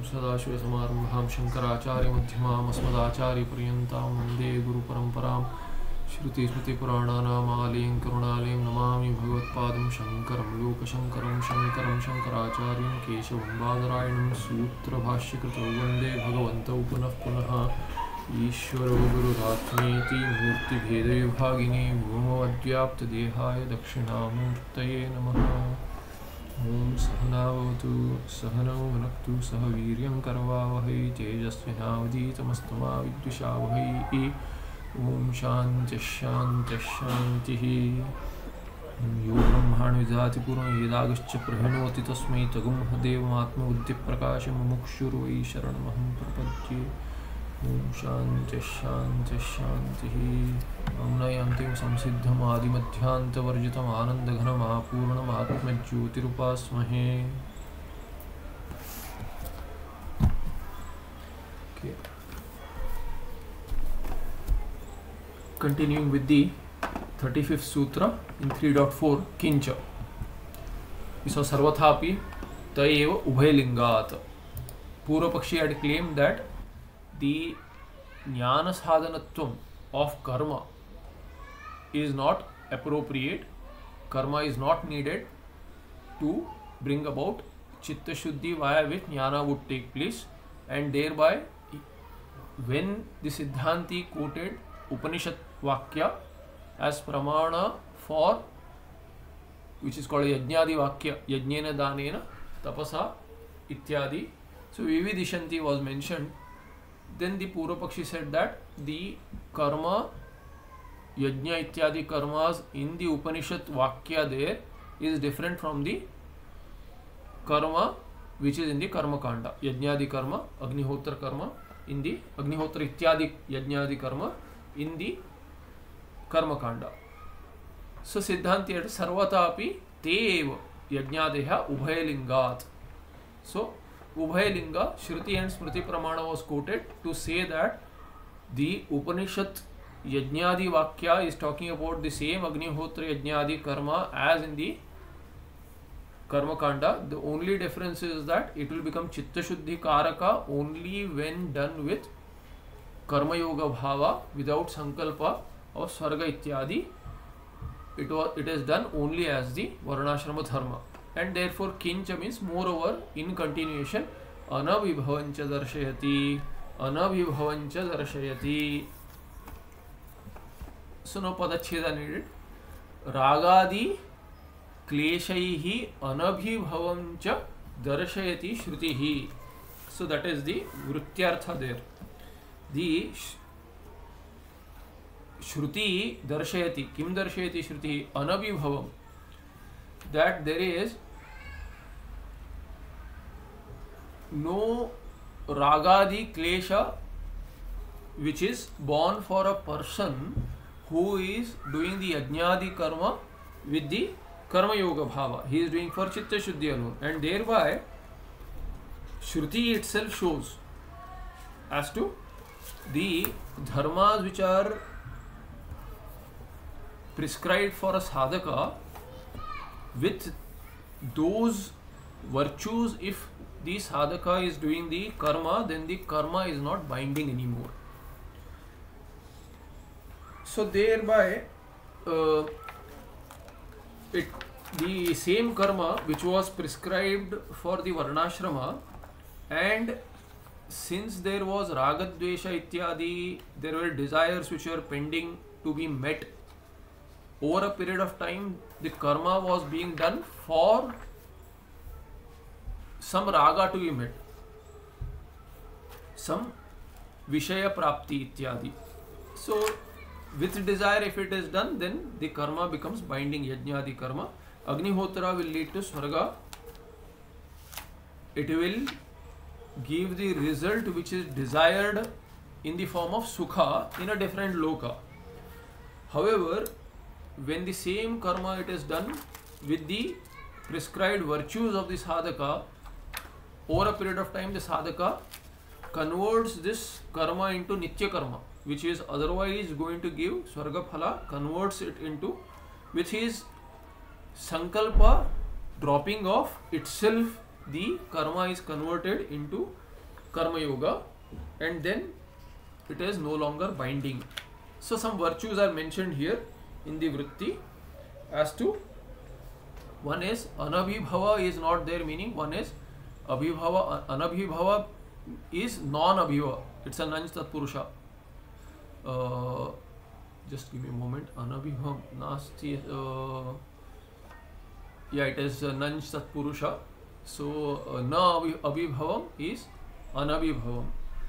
सदाशिवसमारम्भां शङ्कराचार्यमध्यमाम् अस्मदाचार्यपर्यन्तां वन्दे गुरुपरम्परां श्रुतिस्मृतिपुराणानामालयं करुणालयं नमामि भगवत्पादं शङ्करं लोकशङ्करं शङ्कराचार्यं केशवं बादरायणं सूत्रभाष्यकृतौ वन्दे भगवन्तौ पुनः पुनः ईश्वरो गुरुरात्मेति मूर्तिभेदविभागिने व्योमवद्व्याप्तदेहाय दक्षिणामूर्तये नमः। ओं सहनावतु सहनौ भुनक्तु सह वीर्यं करवावहै तेजस्विनावधीतमस्तु मा विद्विषावहै। ओं शान्तिः शान्तिः शान्तिः। यो ब्रह्माणि विदधाति पूर्वं वेदागश्च प्रहिणोति तस्मै तगुंहदेवमात्मबुद्धिप्रकाशं मुमुक्षुर्वै शरणमहं प्रपद्ये। ओं शान्तिः शान्तिः शान्तिः। अम्नयन्तीं संसिद्धम् आदिमध्यान्तवर्जितम् आनन्दघनमापूर्णमात्मज्योतिरुपास्महे। Okay. Continuing with the 35th sutra in 3.4 Kincha. We saw Sarvathapi Taeva Ubhaylingat. Purva Pakshi had claimed that the jnana sadhanatvam of karma is not appropriate, karma is not needed to bring about chitta shuddhi via which jnana would take place, and thereby when the Siddhanti quoted Upanishad Vakya as pramana for which is called Yajnadi Vakya, Yajnena Danena Tapasa Ityadi, so Vividishanti was mentioned, then the Purva Pakshi said that the karma, Yajna Ityadi karmas in the Upanishad Vakya there is different from the karma which is in the Karma Kanda. Yajnadi karma, Agnihotra karma, in the Agnihotra Ityadi Yajnadi karma in the Karma Kanda. So Siddhanti had Sarvatapi Te eva Yajnadeha Ubhaylingat. So Ubhaylinga, Shruti and Smriti Pramana was quoted to say that the Upanishad Yajnadi Vakya is talking about the same Agnihotra Yajnadi karma as in the Karma Kanda. The only difference is that it will become Chitta Shuddhi Karaka only when done with Karma Yoga Bhava without Sankalpa or Swarga Ityadi. It is done only as the Varnashrama Dharma. And therefore Kincha means moreover in continuation Anabhibhavancha Darshayati. Anabhibhavancha Darshayati. So no Padacheda needed. Ragadi Kleshaihi Anabhibhavancha Darshayati Shrutihi. So that is the Vrutyartha there. The Shruti Darshayati. Kim Darshayati Shruti? Anabhibhavam. That there is no ragadi klesha which is born for a person who is doing the yajnadi karma with the karma yoga bhava. He is doing for chitta shuddhi alone, and thereby Shruti itself shows as to the dharmas which are prescribed for a sadhaka. With those virtues, if the sadhaka is doing the karma, then the karma is not binding anymore. So thereby the same karma which was prescribed for the varnashrama, and since there was ragadvesha ityadi, there were desires which were pending to be met. Over a period of time, the karma was being done for some raga to be met, some vishaya prapti ityadi. So with desire, if it is done, then the karma becomes binding, yajnadi karma. Agnihotra will lead to swarga. It will give the result which is desired in the form of sukha in a different loka. However, when the same karma it is done with the prescribed virtues of the sadhaka, over a period of time the sadhaka converts this karma into nitya karma, which is otherwise going to give swarga phala, converts it into, with his sankalpa dropping off itself, the karma is converted into karma yoga, and then it is no longer binding. So some virtues are mentioned here in the vritti as to, one is anabhibhava is not there, meaning one is abhibhava. Anabhibhava is non-abhibhava, it's a nanj tatpurusha. Just give me a moment. Anabhibhavam nasti, yeah, it is nanj tatpurusha. So na abhibhavam is anabhibhavam.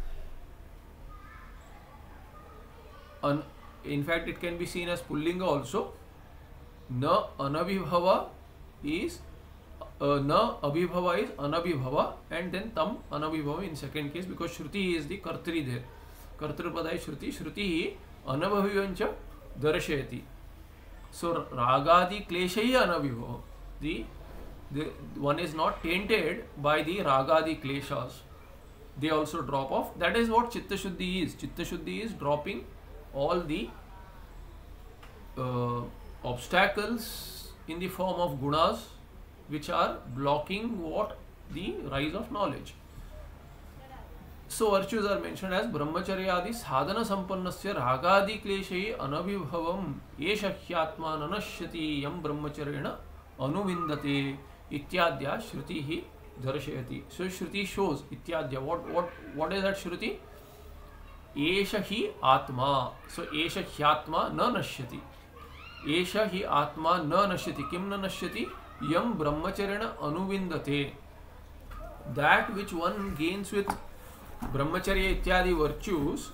In fact, it can be seen as pullinga also. Na anabhibhava is na abhibhava is anabhibhava, and then tam anabhibhava in second case, because shruti is the kartri there. Kartrupada is shruti. Shruti anabhavivancha darshayati. So ragadi kleshai anabhibhava. The one is not tainted by the ragadi kleshas. They also drop off. That is what chitta shuddhi is. Chitta shuddhi is dropping all the obstacles in the form of gunas which are blocking what the rise of knowledge. So virtues are mentioned as brahmacharyadi sadhana sampannasya ragadi kleshai anabhibhavam esha hyatma nanashyati yam brahmacharyena anuvindate ityadya shruti darshayati. So shruti shows ityadya. What is that shruti? Esha hi atma. So esha hyatma na nashyati. Esha hi atma na nashyati. Kim na nashyati? Yam brahmacharyena anuvindate. That which one gains with brahmacharya ityadi virtues,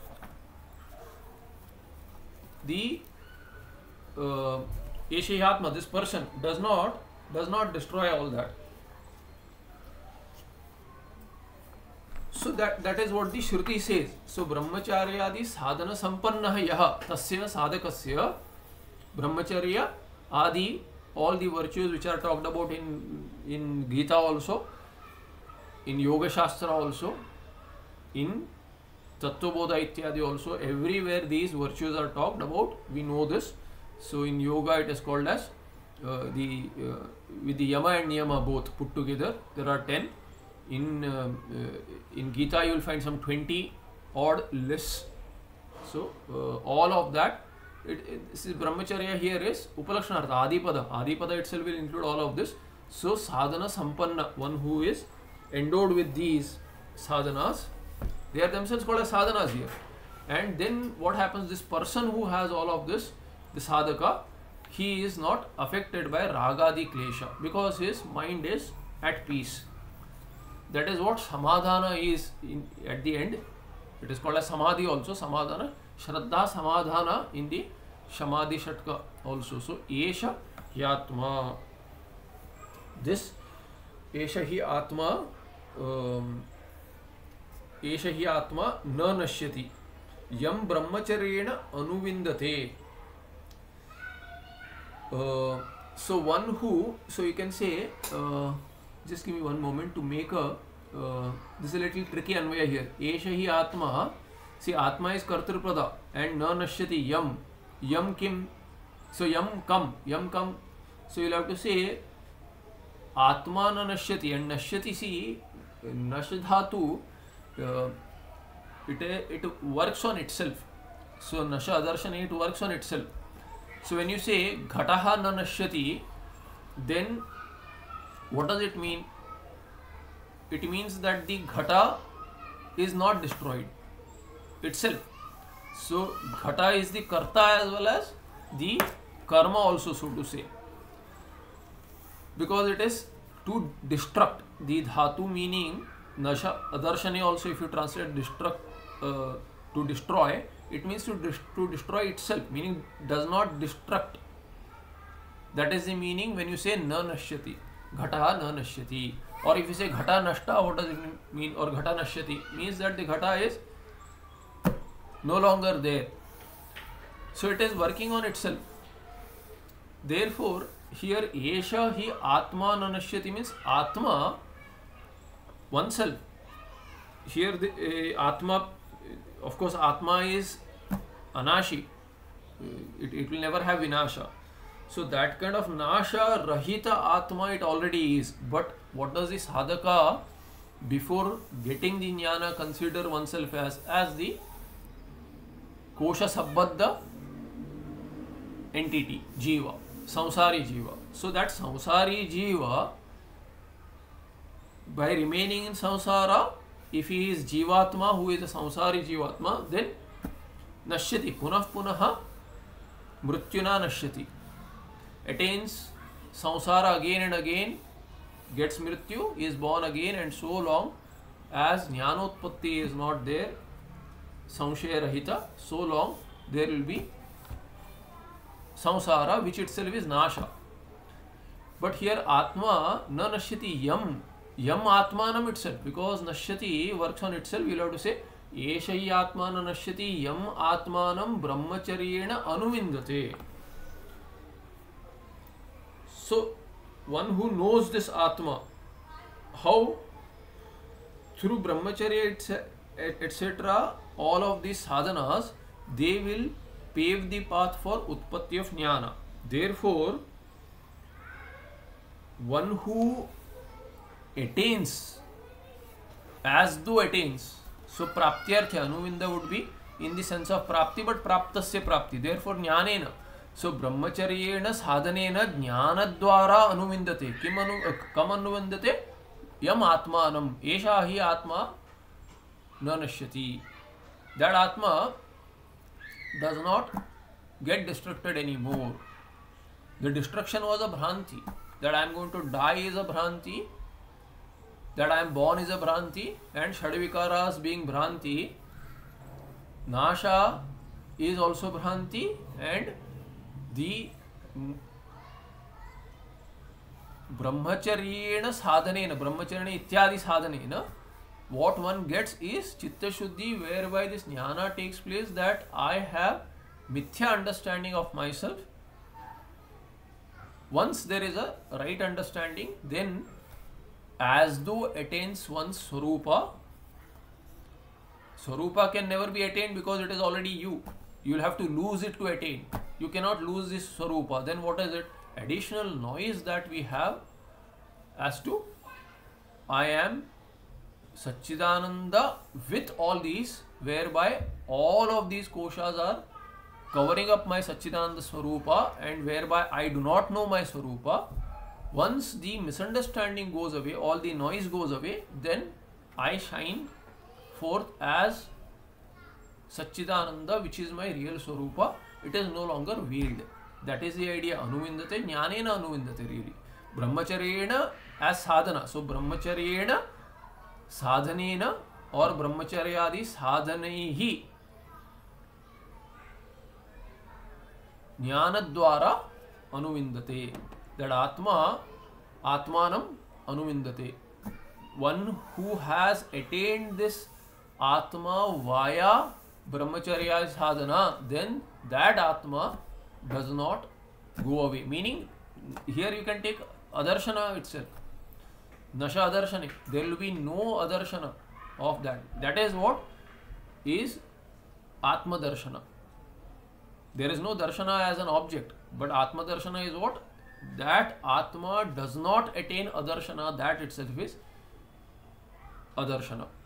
the esha hi atma, this person does not destroy all that. So that is what the Shruti says. So brahmacharyadi sadhana sampannaha yaha tasya sadhakasya brahmacharya adi, all the virtues which are talked about in Gita also, in Yoga Shastra also, in Tattvabodha ityadi also, everywhere these virtues are talked about. We know this. So in yoga it is called as with the yama and niyama both put together, there are 10. In Gita you will find some 20 odd lists. So all of that, this is brahmacharya here is upalakshanartha, adipada. Adipada itself will include all of this. So sadhana sampanna, one who is endowed with these sadhanas, they are themselves called as sadhanas here. And then what happens, this person who has all of this, the sadhaka, he is not affected by ragadi klesha because his mind is at peace. That is what samadhana is at the end. It is called as samadhi also, samadhana. Shraddha samadhana in the Shamadhi Shatka also. So esha yatma. This esha hi atma, esha hi atma na nashyati yam brahmacharyena anuvindate. So one who, so you can say, just give me one moment to make a, this is a little tricky anvaya here. Esha hi atma, see atma is kartrupada and na nashyati yam. Yam kim, so yam kam. So you'll have to say atma na nashyati, and nashyati, see nashdhatu, it works on itself. So nasha adarshani, it works on itself. So when you say ghataha na nashyati, then what does it mean? It means that the ghata is not destroyed itself. So ghata is the karta as well as the karma also, so to say, because it is to destruct. The dhatu meaning nasha adarshani also, if you translate destruct, to destroy, it means to destroy itself, meaning does not destruct. That is the meaning when you say na nashyati, ghata na nashyati. Or if you say ghata nashta, what does it mean? Or ghata nashyati means that the ghata is no longer there. So it is working on itself. Therefore, here esha hi atma na nashyati means atma, oneself. Here the atma, of course, atma is anashi. It will never have vinasha. So that kind of nasha rahita atma it already is. But what does the sadhaka before getting the jnana, consider oneself as the kosha sabbadha entity, jiva, samsari jiva. So that samsari jiva, by remaining in samsara, if he is jivatma, who is a samsari jivatma, then nashyati, punah punaha mrityuna nashyati, attains samsara again and again, gets mrityu, is born again, and so long as jnanotpatti is not there, samshaya rahita, so long there will be samsara, which itself is nasha. But here atma na nashyati yam atmanam itself, because nashyati works on itself. We'll have to say eshai atmana nashyati yam atmanam brahmacharyena anuvindate. So one who knows this atma, how? Through brahmacharya etc., all of these sadhanas, they will pave the path for utpatti of jnana. Therefore, one who attains, as though attains, so praptyartha, anuvinda would be in the sense of prapti, but praptasya prapti. Therefore, jnanena. So brahmacharyena sadhanena jnanadvara anuvindate. Kam anuvindate? Yam atmanam. Esha hi atma na nashyati. That atma does not get destructed anymore. The destruction was a bhranti. That I am going to die is a bhranti. That I am born is a bhranti. And shadvikaras being bhranti, nasha is also bhranti, and the brahmacharyena sadhanena, brahmacharyena ityadi sadhanena, what one gets is chitta shuddhi, whereby this jnana takes place, that I have mithya understanding of myself. Once there is a right understanding, then as though attains one's swarupa. Swarupa can never be attained because it is already you. You will have to lose it to attain. You cannot lose this swarupa. Then what is it? Additional noise that we have as to I am Satchidananda with all these, whereby all of these koshas are covering up my Satchidananda Swarupa, and whereby I do not know my Swarupa. Once the misunderstanding goes away, all the noise goes away, then I shine forth as Satchidananda, which is my real Swarupa. It is no longer veiled. That is the idea. Anuvindate, jnanena anuvindate really. Brahmacharyena as sadhana. So brahmacharyena sadhanena or brahmacharyadi sadhanaihi jnanadvara anuvindate. That atma, atmanam anuvindate. One who has attained this atma via brahmacharya sadhana, then that atma does not go away. Meaning, here you can take adarshana itself. Nasha adarshane. There will be no adarshana of that. That is what is atma darshana. There is no darshana as an object, but atma darshana is what? That atma does not attain adarshana, that itself is adarshana.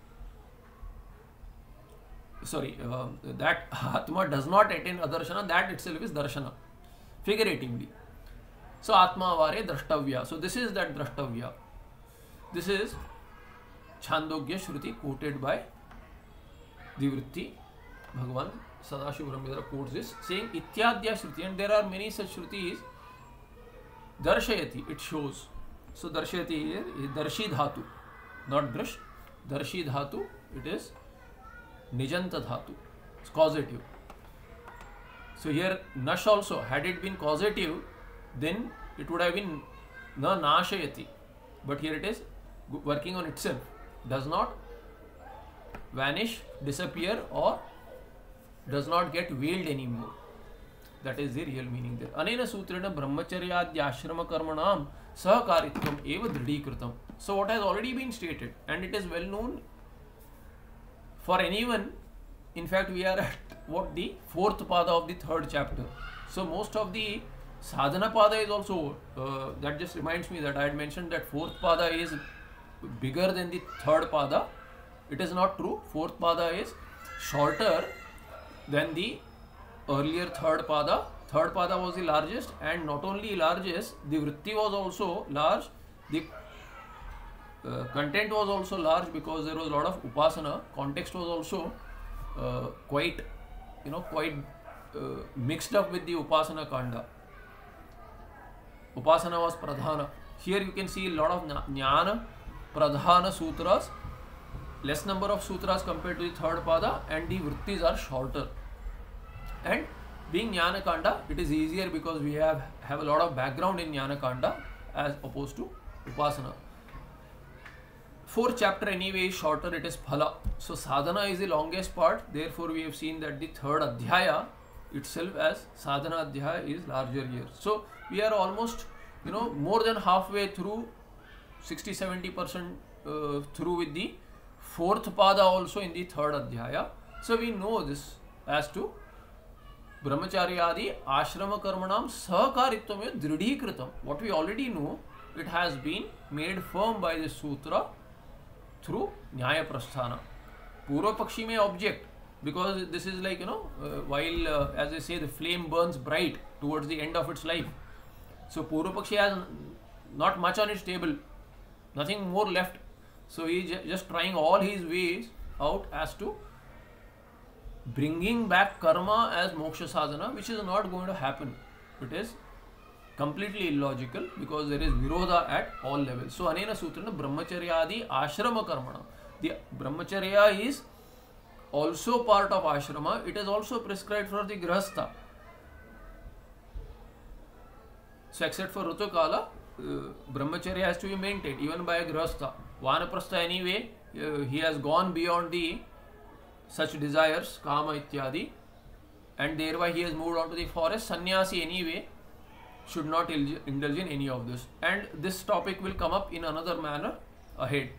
Sorry, that atma does not attain adarshana, that itself is darshana, figuratively. So atma avare drashtavya. So this is that drashtavya. This is Chandogya Shruti quoted by Divritti. Bhagavan Sadashiva Brahmadara quotes this, saying Ityadya Shruti, and there are many such Shrutis. Darshayati, it shows. So Darshayati here is Darshi Dhatu, not Drash. Darshi Dhatu, it is Nijanta Dhatu, it's causative. So here Nash also, had it been causative, then it would have been Na Nashayati. But here it is working on itself, does not vanish, disappear, or does not get veiled anymore. That is the real meaning there. Anena sutrena brahmacharyadya ashrama karmanam sahakaritvam eva dridikritam. So what has already been stated, and it is well known for anyone. In fact, we are at what, the fourth pada of the third chapter. So most of the sadhana pada is also, that just reminds me that I had mentioned that fourth pada is bigger than the third pada. It is not true. Fourth pada is shorter than the earlier third pada. Third pada was the largest, and not only largest, the vritti was also large. The content was also large because there was a lot of upasana. Context was also quite mixed up with the upasana kanda. Upasana was pradhana. Here you can see a lot of jnana pradhana sutras, less number of sutras compared to the third pada, and the vrittis are shorter. And being jnana kanda, it is easier because we have a lot of background in jnana kanda as opposed to upasana. Fourth chapter anyway is shorter, it is phala. So sadhana is the longest part, therefore we have seen that the third adhyaya itself as sadhana adhyaya is larger here. So we are almost more than halfway through, 60-70% through with the fourth pada also in the third adhyaya. So we know this as to brahmacharyadi ashrama karmanam sahakaritvam dridhikritam. What we already know, it has been made firm by the sutra through Nyaya Prasthana. Purva Pakshi may object because this is like, while as they say, the flame burns bright towards the end of its life. So Purva Pakshi has not much on its table, nothing more left. So he is just trying all his ways out as to bringing back karma as moksha sadhana, which is not going to happen. It is completely illogical because there is virodha at all levels. So anena sutrana brahmacharyadi ashrama karmana. The brahmacharya is also part of ashrama. It is also prescribed for the grihastha. So except for Rutukala, brahmacharya has to be maintained even by a grihastha. Vanaprastha anyway, he has gone beyond the such desires, kama ityadi, and thereby he has moved on to the forest. Sannyasi anyway should not indulge in any of this, and this topic will come up in another manner ahead.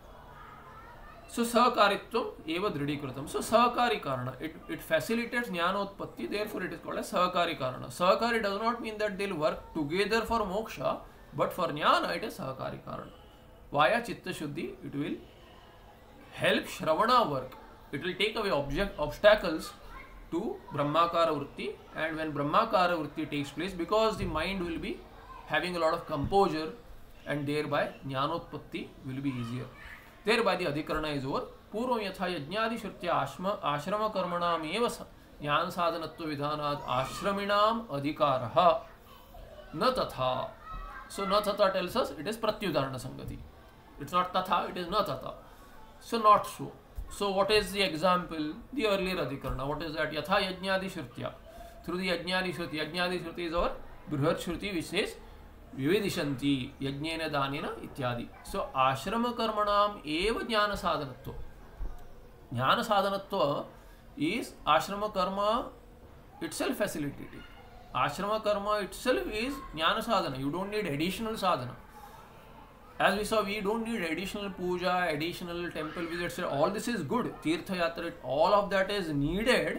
So sahakaritvam eva dridhikritam. So sahakari karana, it facilitates jnanotpatti, therefore it is called as sahakari karana. Sahakari does not mean that they will work together for moksha, but for jnana it is sahakari karana. Via chitta shuddhi, it will help shravana work. It will take away obstacles to Brahmakara Vritti, and when Brahmakara Vritti takes place, because the mind will be having a lot of composure, and thereby Jnanotpatti will be easier. Thereby the Adhikarana is over. Purvam yatha yajnadi shrutya ashrama karmanam eva jnana sadhanatva vidhanat ashraminam adhikaraha na tatha. So na tatha tells us it is pratyudarana sangati. It's not tatha, it is na tatha. So not so. So what is the example? The earlier adhikarana. What is that? Yatha yajnadi shrutya. Through the yajnadi shruti is our Brihat Shruti, which says Vivedishanti yajnena danena ityadi. So ashrama karmanam eva jnana sadhanatva. Jnana sadhanatva is ashrama karma itself facilitated. Ashrama karma itself is jnana sadhana. You don't need additional sadhana. As we saw, we don't need additional puja, additional temple visits. All this is good. Tirtha yatra, all of that is needed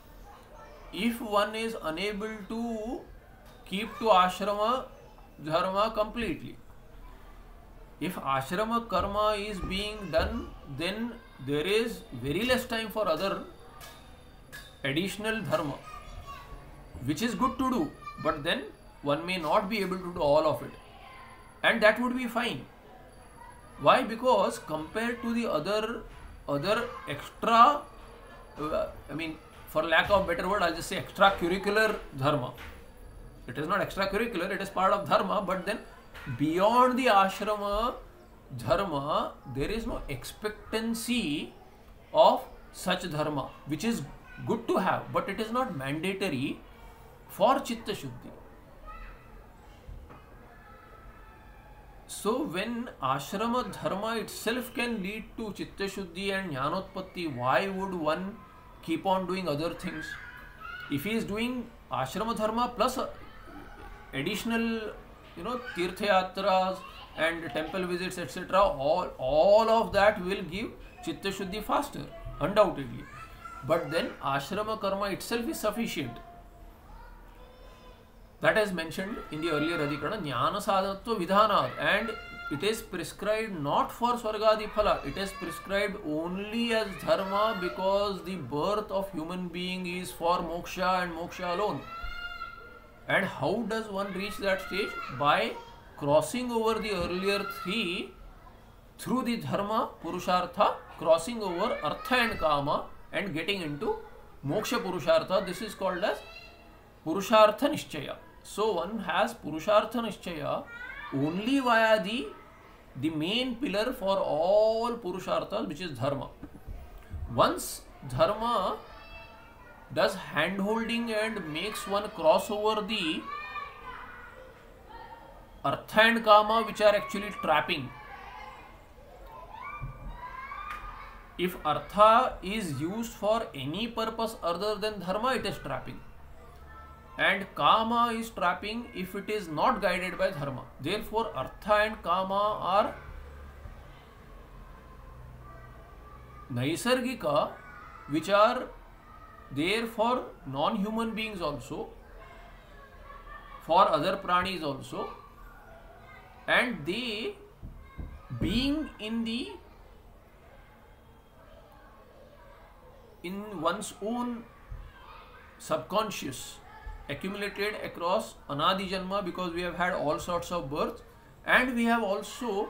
if one is unable to keep to ashrama dharma completely. If ashrama karma is being done, then there is very less time for other additional dharma, which is good to do, but then one may not be able to do all of it. And that would be fine. Why? Because compared to the other extra, for lack of a better word, I'll just say extracurricular dharma. It is not extracurricular, it is part of dharma, but then beyond the ashrama dharma, there is no expectancy of such dharma, which is good to have, but it is not mandatory for chitta shuddhi. So when ashrama dharma itself can lead to chitta shuddhi and jnanotpatti, why would one keep on doing other things? If he is doing ashrama dharma plus additional, tirtha yatras and temple visits, etc., all of that will give chitta shuddhi faster, undoubtedly. But then ashrama karma itself is sufficient. That is mentioned in the earlier adhikarana, jnana sadhanatva vidhanat, and it is prescribed not for Swargadi Phala, it is prescribed only as dharma because the birth of human being is for moksha and moksha alone. And how does one reach that stage? By crossing over the earlier three through the dharma, purushartha, crossing over artha and kama and getting into moksha purushartha. This is called as purushartha nishchaya. So one has purushartha nishchaya only via the main pillar for all purusharthas, which is dharma. Once dharma does hand holding and makes one cross over the artha and kama, which are actually trapping. If artha is used for any purpose other than dharma, it is trapping. And kama is trapping if it is not guided by dharma. Therefore, artha and kama are naisargika, which are there for non-human beings also, for other pranis also, and they, being in one's own subconscious, accumulated across anadi janma, because we have had all sorts of births, and we have also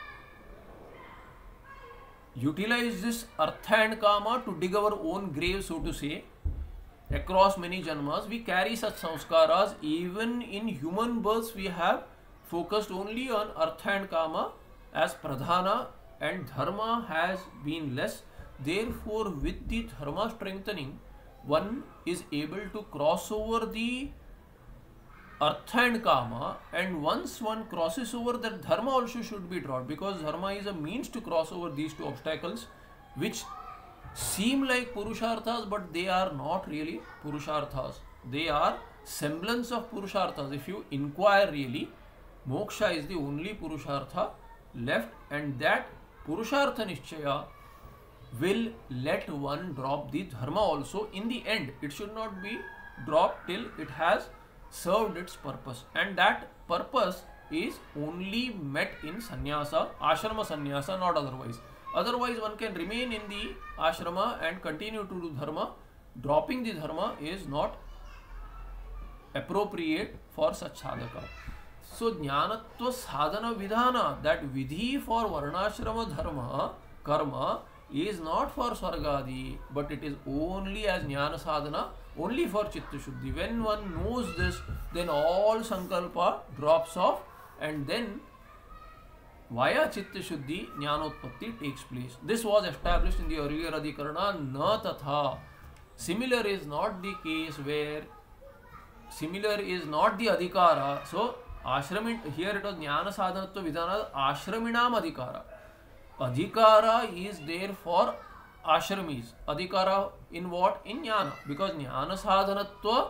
utilized this artha and kama to dig our own grave, so to say, across many janmas. We carry such samskaras. Even in human births, we have focused only on artha and kama as pradhana, and dharma has been less. Therefore, with the dharma strengthening, one is able to cross over the artha and kama, and once one crosses over, that dharma also should be dropped, because dharma is a means to cross over these two obstacles, which seem like purusharthas, but they are not really purusharthas. They are semblance of purusharthas. If you inquire really, moksha is the only purushartha left, and that purushartha nishchaya will let one drop the dharma also. In the end, it should not be dropped till it has served its purpose, and that purpose is only met in sannyasa, ashrama sannyasa, not otherwise. Otherwise, one can remain in the ashrama and continue to do dharma. Dropping the dharma is not appropriate for such sadhaka. So, jnanatva sadhana vidhana, that vidhi for varnashrama dharma, karma, is not for Swargadi, but it is only as jnana sadhana, only for chitta shuddhi. When one knows this, then all sankalpa drops off, and then via chitta shuddhi, jnanotpatti takes place. This was established in the earlier adhikarana, na tatha. Similar is not the case where similar is not the adhikara. So, ashramin, here it was jnana sadhanatva vidhana, ashraminam adhikara. Adhikara is there for ashramis. Adhikara in what? In jnana. Because jnana sadhanatva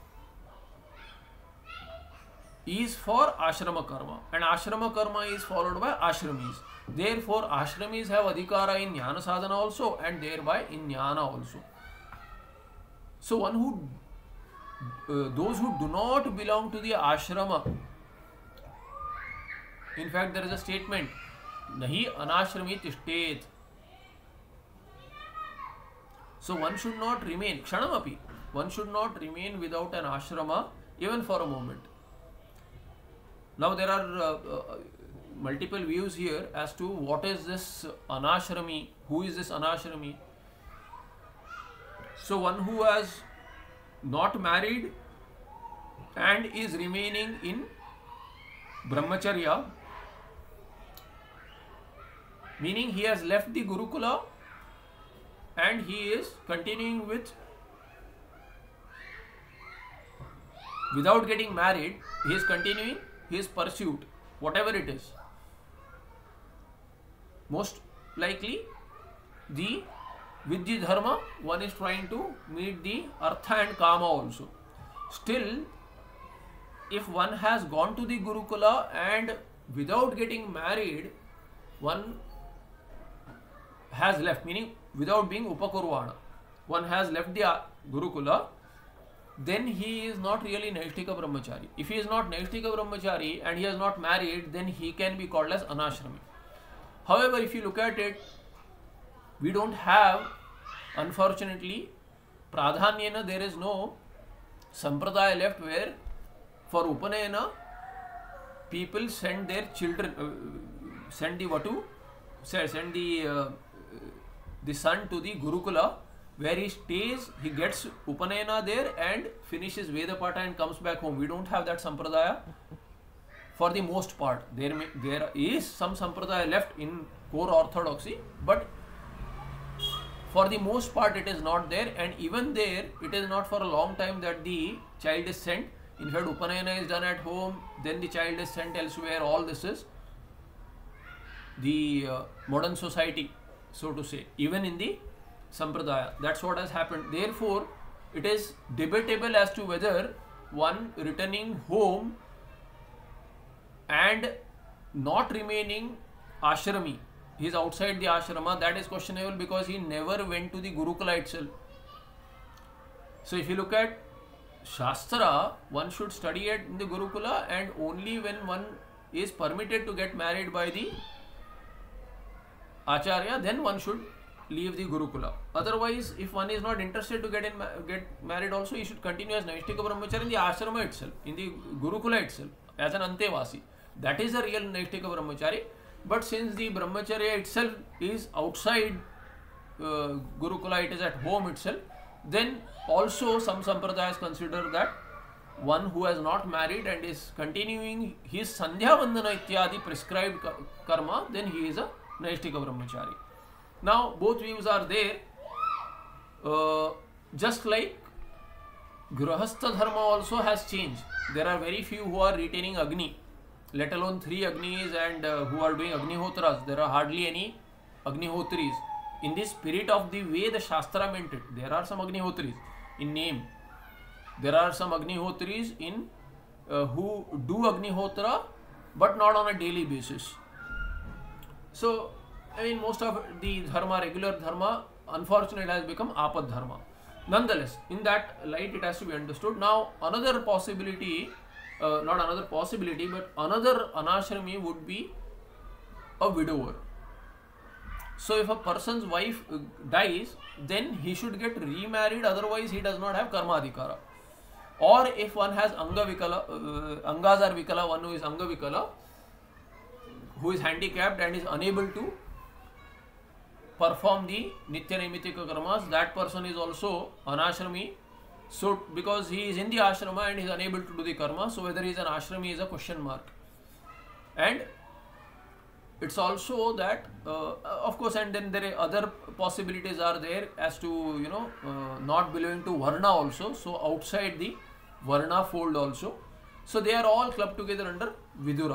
is for ashrama karma, and ashrama karma is followed by ashramis. Therefore, ashramis have adhikara in jnana sadhana also, and thereby in jnana also. So, one who those who do not belong to the ashrama, in fact, there is a statement, nahi anashrami tishtet. So one should not remain, kshanamapi, one should not remain without an ashrama even for a moment. Now there are multiple views here as to what is this anashrami, who is this anashrami. So one who has not married and is remaining in brahmacharya, meaning he has left the Gurukula and he is continuing with, without getting married, he is continuing his pursuit, whatever it is. Most likely, with the dharma, one is trying to meet the artha and kama also. Still, if one has gone to the Gurukula and without getting married, one has left, meaning without being upakurvana, one has left the Gurukula, then he is not really Naishtika Brahmachari. If he is not Naishtika Brahmachari and he is not married, then he can be called as Anashrami. However, if you look at it, we don't have, unfortunately, Pradhanyena, there is no Sampradaya left where for Upanayana, people send their children, send the Vatu, send the son to the Gurukula, where he stays, he gets Upanayana there and finishes Veda Pata and comes back home. We don't have that Sampradaya for the most part. There is some Sampradaya left in core orthodoxy, but for the most part it is not there, and even there it is not for a long time that the child is sent. In fact, Upanayana is done at home, then the child is sent elsewhere. All this is the modern society, so to say, even in the Sampradaya. That's what has happened. Therefore, it is debatable as to whether one returning home and not remaining ashrami, he is outside the ashrama, that is questionable because he never went to the Gurukula itself. So if you look at Shastra, one should study it in the Gurukula, and only when one is permitted to get married by the Acharya, then one should leave the Gurukula. Otherwise, if one is not interested to get married also, he should continue as Naishtika Brahmachari in the ashrama itself, in the Gurukula itself, as an Antevasi. That is a real Naishtika Brahmachari. But since the Brahmacharya itself is outside Gurukula, it is at home itself, then also some Sampradayas consider that one who has not married and is continuing his Sandhya Vandana ityadi prescribed karma, then he is a Naishtika Brahmachari. Now, both views are there. Just like Grahastha Dharma also has changed. There are very few who are retaining Agni, let alone 3 Agnis, and who are doing Agnihotras. There are hardly any Agnihotris. In the spirit of the way the Shastra meant it, there are some Agnihotris in name. There are some Agnihotris in who do Agnihotra, but not on a daily basis. So, I mean, most of the dharma, regular dharma, unfortunately has become apad dharma. Nonetheless, in that light, it has to be understood. Now, another possibility, not another possibility, but another anashrami would be a widower. So, if a person's wife dies, then he should get remarried, otherwise he does not have karma adhikara. Or if one has angas are vikala, one who is anga vikala, who is handicapped and is unable to perform the nitya naimittika karmas, that person is also anashrami. So, because he is in the ashrama and he is unable to do the karma, so whether he is an ashrami is a question mark. And it's also that, of course, and then there are other possibilities are there as to, not belonging to Varna also, so outside the Varna fold also. So they are all clubbed together under Vidura.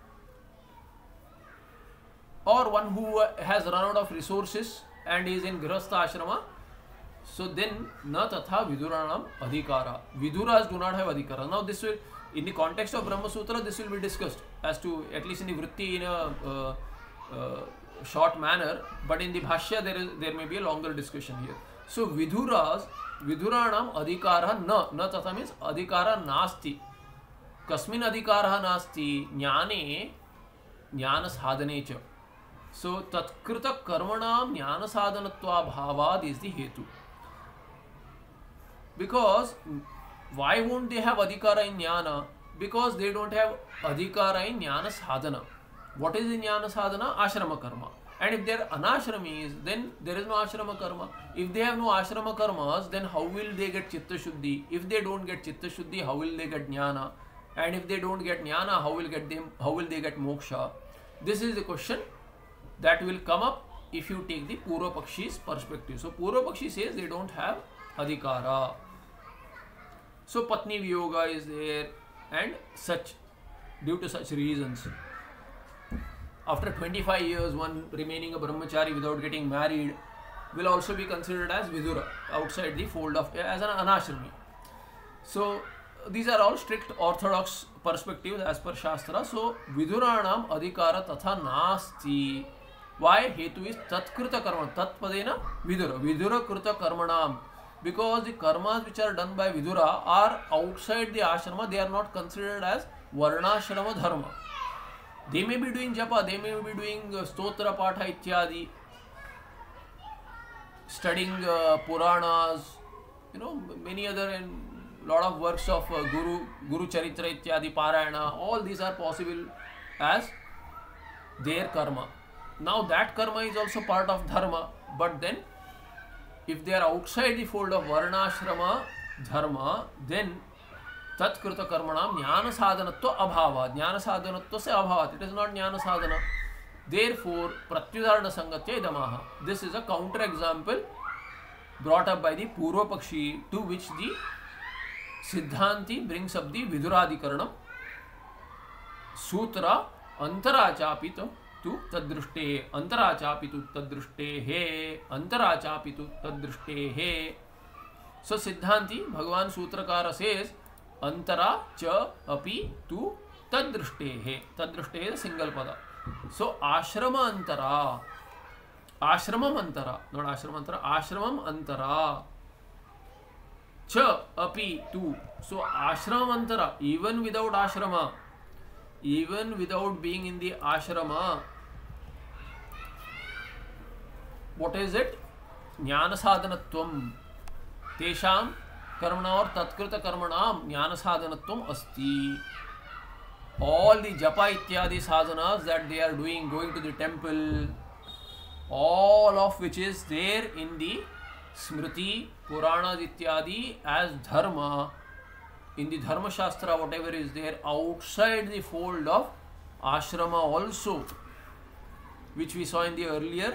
Or one who has run out of resources and is in Grihastha Ashrama, so then na tatha Viduranam adhikara. Viduras do not have adhikara. Now this will, in the context of Brahma Sutra, this will be discussed as to, at least in the Vritti, in a short manner, but in the Bhashya there may be a longer discussion here. So Viduranam adhikara na tatha means adhikara nasti. Kasmin adhikara nasti jnane jnana sadhane cha. So tatkrita karmanam jnana sadhanatva bhavad is the hetu. Because why won't they have adhikara in jnana? Because they don't have adhikara in jnana sadhana. What is in jnana sadhana? Ashrama karma. And if they are anashramis, then there is no ashrama karma. If they have no ashrama karmas, then how will they get chitta shuddhi? If they don't get chitta shuddhi, how will they get jnana? And if they don't get jnana, how will they get moksha? This is the question that will come up if you take the Purva Pakshi's perspective. So Purva Pakshi says they don't have adhikara. So Patni Viyoga is there, and such, due to such reasons. After 25 years, one remaining a brahmachari without getting married will also be considered as Vidura, outside the fold of, as an anashrami. So these are all strict orthodox perspectives as per Shastra. So Viduranam adhikara tatha nasti. Why? Hetu is tatkrita karma. Tat padena vidura. Vidura krita karmanam. because the karmas which are done by Vidura are outside the ashrama. They are not considered as varnashrama dharma. They may be doing japa, they may be doing stotra patha ityadi, studying Puranas, many other and lot of works of Guru Charitra ityadi, Parayana. All these are possible as their karma. Now that karma is also part of dharma, but then if they are outside the fold of varnashrama dharma, then tatkrita karmanam jnana sadhanatva abhava. Jnana sadhanatva se abhavat. It is not jnana sadhana. Therefore, pratyudarana sangatya idamaha. This is a counter example brought up by the Purva Pakshi, to which the Siddhanti brings up the Viduradikaranam. Sutra antarachapi tu tadrushte, antarachapi tu tadrushte he, antarachapi tu tadrushte he. So Siddhanti, Bhagavan Sutrakara says, antara cha api tu tadrushte he. Tadrushte is a single pada. So ashrama antara, ashramam antara, not ashram antara, ashramam antara, cha api tu. So ashram antara, even without ashrama, even without being in the ashrama, what is it? Jnana sadhanatvam. Tesham karmana or tatkrita karmanam jnana sadhanatvam asti. All the japa ityadi sadhanas that they are doing, going to the temple, all of which is there in the Smriti, Puranas ityadi as dharma, in the Dharma Shastra, whatever is there outside the fold of ashrama also, which we saw in the earlier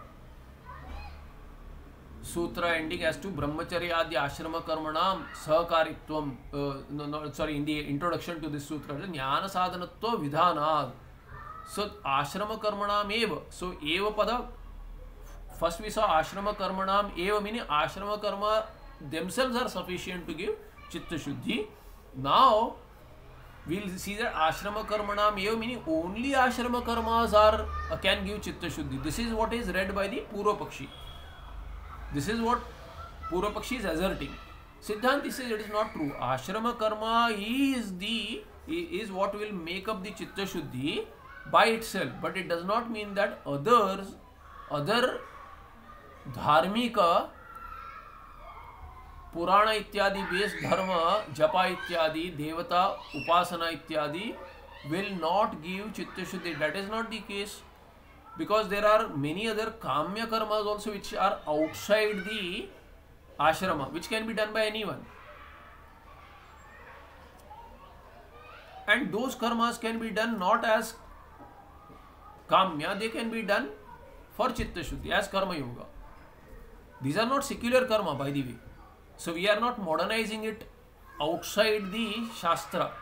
sutra ending as to brahmacharya adi ashrama karmanam sahakaritvam, in the introduction to this sutra, jnana sadhanatva vidhanad. So ashrama karmanam eva. So eva pada, first we saw ashrama karmanam eva, meaning ashrama karma themselves are sufficient to give chitta shuddhi. Now we will see that ashrama karmanam eva, meaning only ashrama karmas are can give chitta shuddhi. This is what is read by the Purva Pakshi. This is what Purva Pakshi is asserting. Siddhanti says it is not true. Ashrama karma is what will make up the chitta shuddhi by itself, but it does not mean that other dharmika, Purana ityadi based dharma, japa ityadi, devata, upasana ityadi will not give chitta shuddhi. That is not the case, because there are many other kamya karmas also which are outside the ashrama, which can be done by anyone. And those karmas can be done not as kamya, they can be done for chitta shuddhi as karma yoga. These are not secular karma, by the way. So we are not modernizing it outside the Shastra.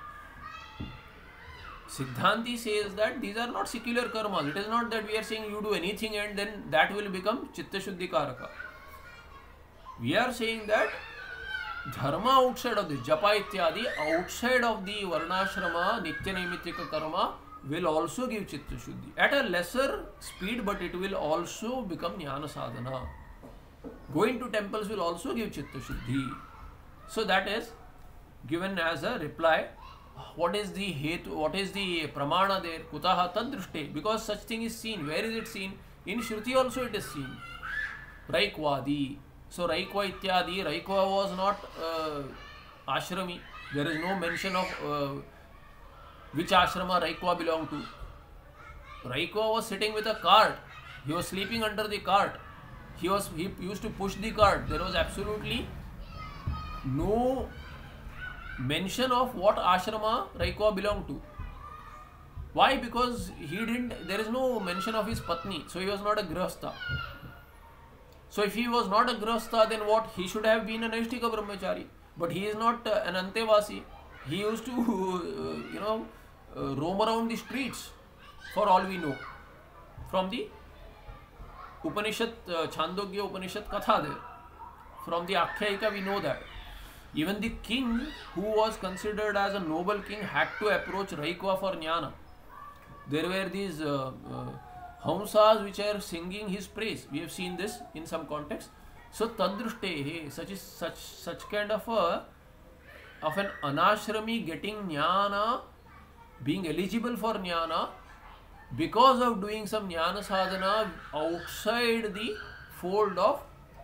Siddhanti says that these are not secular karmas. It is not that we are saying you do anything and then that will become chitta shuddhi karaka. We are saying that dharma outside of this, japa ityadi, outside of the varnashrama, nitya naimittika karma will also give chitta shuddhi. At a lesser speed, but it will also become jnana sadhana. Going to temples will also give chitta shuddhi. So that is given as a reply. What is the hetu, what is the pramana there? Kutaha tadrushte. Because such thing is seen. Where is it seen? In Shruti also it is seen. Raikvadi. So Raikva ityadi. Raikva was not ashrami. There is no mention of which ashrama Raikva belonged to. Raikva was sitting with a cart. He was sleeping under the cart. He used to push the cart. There was absolutely no mention of what ashrama Raikva belonged to. Why? Because there is no mention of his patni. So he was not a grihastha. So if he was not a grihastha, then what? He should have been a Naishtika brahmachari. But he is not an Antevasi. He used to, roam around the streets, for all we know. From the Upanishad, Chandogya Upanishad Katha there. From the Akhyayika we know that. Even the king, who was considered as a noble king, had to approach Raikva for jnana. There were these Hamsas which are singing his praise. We have seen this in some context. So tadrushte, such kind of an anashrami getting jnana, being eligible for jnana because of doing some jnana sadhana outside the fold of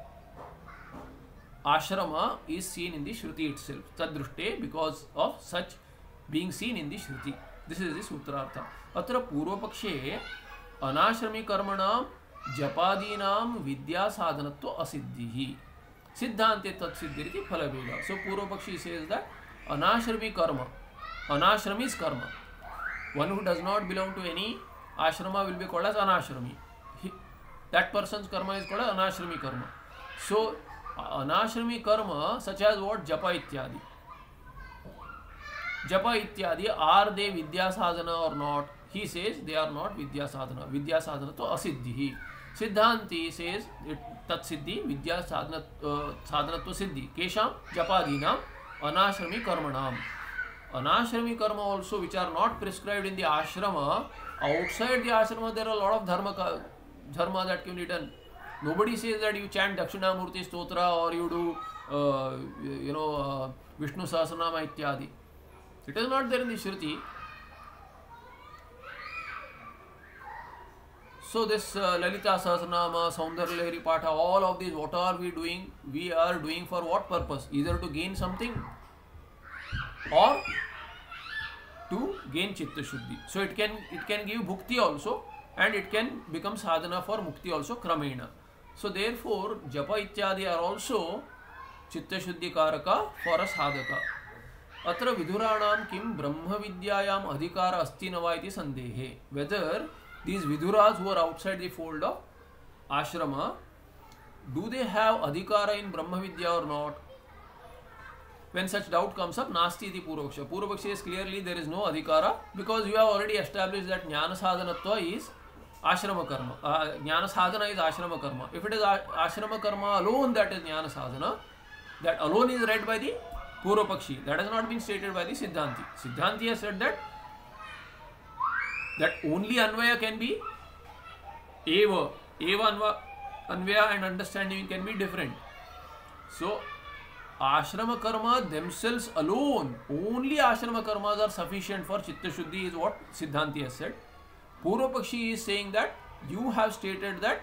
ashrama is seen in the Shruti itself. Tadrushte, because of such being seen in the Shruti. This is the Sutrartha. Atra Purvapakshe anashrami karmanam japadinam vidya sadhanatva asiddhihi. Siddhante tat siddhiriti phalabheda. So Purvapakshi says that anashrami karma, anashrami's karma, one who does not belong to any ashrama will be called as anashrami. That person's karma is called as anashrami karma. So anashrami karma such as what? Japa ityadi. Japa ityadi, are they vidya sadhana or not? He says they are not vidya sadhana. Vidya sadhana to asiddhi. Siddhanti says tat siddhi vidya sadhana sadhana to siddhi. Kesham japadinam anashrami karmanam. Anashrami karma also which are not prescribed in the ashrama. Outside the ashrama there are a lot of dharma that can be done. Nobody says that you chant Dakshinamurti Stotra or you do Vishnu Sahasranama ityadi. It is not there in the Shruti. So this Lalita Sahasranama, Saundarya Lahari Patha, all of these, what are we doing? We are doing for what purpose? Either to gain something or to gain Chitta Shuddhi. So it can give Bhukti also, and it can become sadhana for Mukti also, Kramena. So therefore, Japa ityadi are also Chitta Shuddhi Karaka for a sadhaka. Atra Viduranam kim Brahma Vidyayam Adhikara Asti Nava iti Sandehe. Whether these Viduras who are outside the fold of ashrama, do they have Adhikara in Brahma Vidya or not? When such doubt comes up, Nasti iti Purvaksha. Purvaksha says clearly there is no Adhikara because you have already established that Jnana Sadhanatva is ashrama karma. Jnana sadhana is ashrama karma. If it is ashrama karma alone, that is jnana sadhana. That alone is read by the Purvapakshi. That has not been stated by the Siddhanti. Siddhanti has said that only Anvaya can be Eva. Anvaya and understanding can be different. So ashrama karma themselves alone, only ashrama karmas are sufficient for Chitta Shuddhi is what Siddhanti has said. Purvapakshi is saying that you have stated that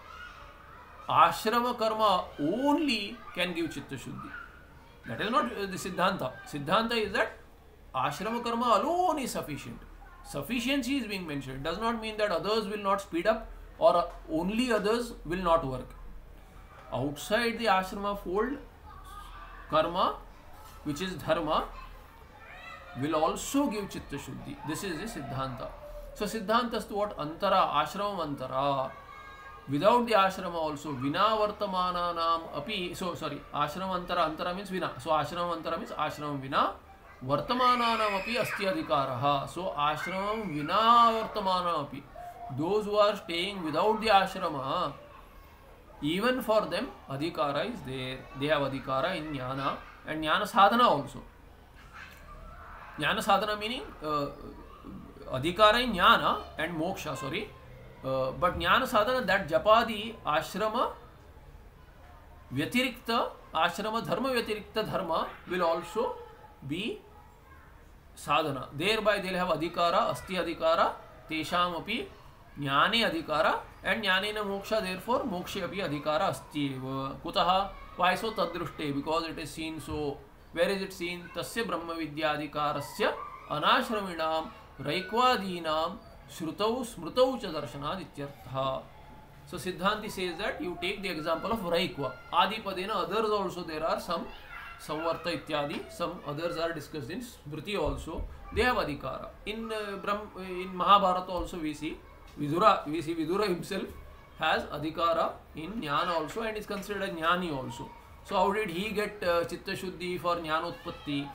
ashrama karma only can give Chitta Shuddhi. That is not the Siddhanta. Siddhanta is that ashrama karma alone is sufficient. Sufficiency is being mentioned. It does not mean that others will not speed up or only others will not work. Outside the ashrama fold, karma, which is dharma, will also give Chitta Shuddhi. This is the Siddhanta. So Siddhanta is to what? Antara, ashramam antara. Without the ashrama also, vina vartamananam api. So sorry, ashram antara means vina. So ashram antara means ashram vina. Vartamananam api asti adhikaraha. So ashram vina vartamanam api. Those who are staying without the ashrama, even for them adhikara is there. They have adhikara in jnana and jnana sadhana also. Jnana sadhana meaning adhikara in jnana and moksha, sorry. But jnana sadhana, that japadi ashrama vyatirikta, ashrama dharma vyatirikta dharma will also be sadhana. Thereby they will have adhikara, asti adhikara, tesham api jnane adhikara, and jnanena moksha, therefore mokshe api adhikara asti eva. Kutaha? Why so tadrushte? Because it is seen so. Where is it seen? Tasya brahma vidya adhikarasya anashraminam raikvadinam Shrutau smrutau cha darshanad ityartha. So Siddhanti says that you take the example of Raikva. Adipadena, others also there are some Samvarta ityadi, some others are discussed in Smriti also. They have adhikara. In Mahabharata also we see Vidura himself has adhikara in Jnana also and is considered a Jnani also. So how did he get Chitta Shuddhi for Jnanotpatti?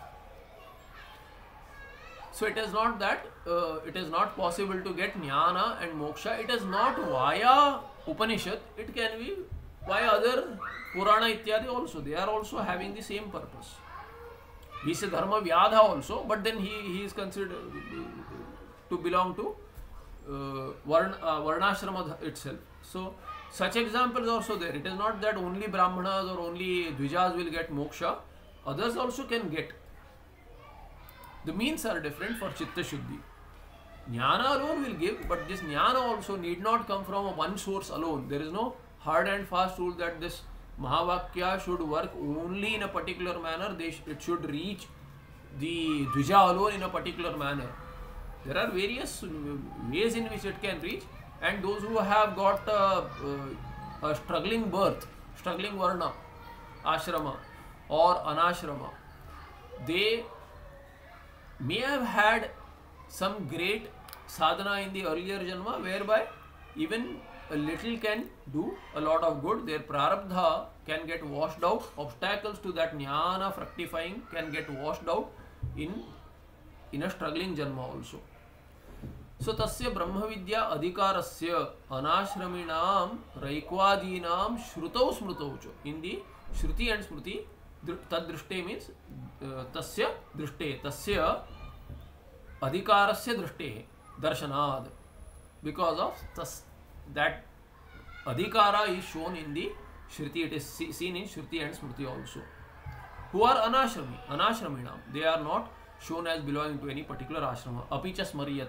So it is not that it is not possible to get jnana and moksha. It is not via Upanishad. It can be via other Purana ityadi also. They are also having the same purpose. We say dharma vyadha also, but then he is considered to belong to varnashrama itself. So Such examples also there. It is not that only Brahmanas or only Dvijas will get moksha. Others also can get. The means are different for Chitta Shuddhi. Jnana alone will give, but this jnana also need not come from one source alone. There is no hard and fast rule that this Mahavakya should work only in a particular manner. It should reach the Dvija alone in a particular manner. There are various ways in which it can reach, and those who have got a struggling birth, struggling varna, ashrama or anashrama, they may have had some great sadhana in the earlier janma, whereby even a little can do a lot of good. Their prarabdha can get washed out. Obstacles to that jnana fructifying can get washed out in a struggling janma also. So tasya brahma vidya adhikarasya anashraminam raikwadinam shrutau smrutau cha. In the shruti and smruti, tad drishte means tasya drishte, tasya adhikarasya drishte, darshanad. Because of that adhikara is shown in the shruti, it is seen in shruti and smruti also. Who are anashraminam, they are not shown as belonging to any particular ashrama. Apicha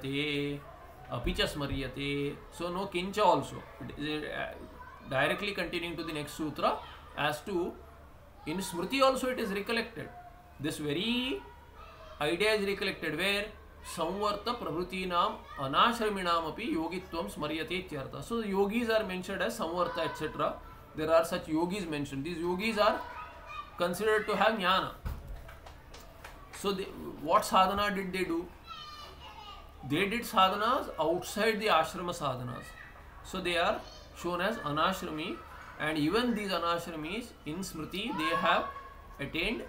smariyate. So no kincha also. It is directly continuing to the next sutra. As to in smruti also it is recollected. This very idea is recollected where samvarta pravrutinam anashraminam api yogitvam smariyate ityartha. So the yogis are mentioned as samvarta, etc. There are such yogis mentioned. These yogis are considered to have jnana. So what sadhana did they do? They did sadhanas outside the ashrama sadhanas. So they are shown as anashrami, and even these anashramis in smriti they have attained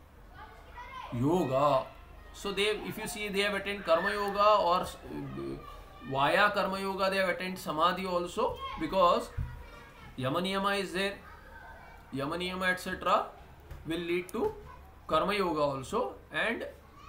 yoga. So they, if you see, they have attained karma yoga, or via karma yoga they have attained samadhi also, because yama niyama is there. Yama niyama etc. will lead to karma yoga also, and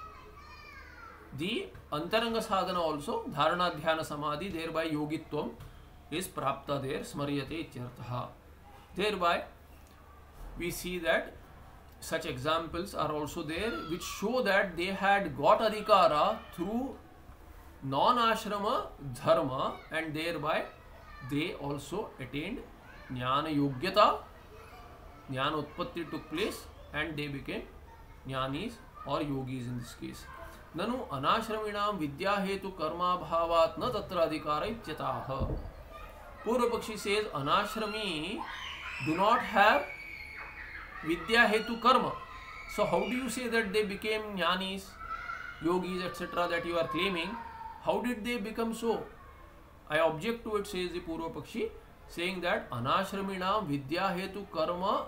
the antaranga sadhana also, dharana dhyana samadhi, thereby yogitvam is prapta there, smariyate ityartha. Thereby we see that such examples are also there which show that they had got adhikara through non-ashrama dharma, and thereby they also attained jnana yogyata, jnana utpatti took place, and they became jnanis or yogis in this case. Nanu anashraminam vidya hetu karma bhavat na tatra adhikara ityatah. Purva Pakshi says anashrami do not have vidya hetu karma. So how do you say that they became jnanis, yogis, etc. that you are claiming? How did they become so? I object to it, says the Purva Pakshi, saying that anashraminam vidya hetu karma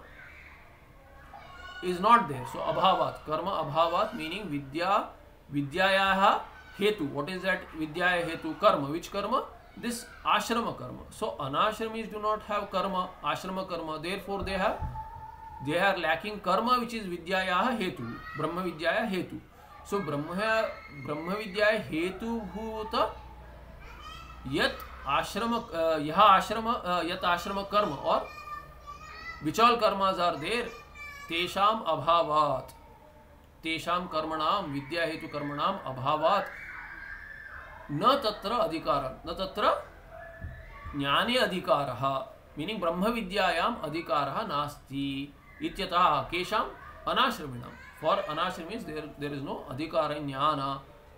is not there. So abhavat, karma abhavat, meaning vidyayaha hetu. What is that vidyaya hetu? Karma. Which karma? This ashrama karma. So anashramis do not have karma, ashrama karma. Therefore they are lacking karma, which is vidyayaha hetu, brahma vidyaya hetu. So brahma vidyaya hetu bhuta yat ashrama yat ashrama karma, or which all karmas are there, tesham abhavat, tesham karmanam vidya hetu karmanam abhavat na tatra adhikara, na tatra jnane adhikaraha, meaning brahma vidyayam adhikaraha nasti ityatah kesham anashraminam. For anashramis there is no adhikara in jnana,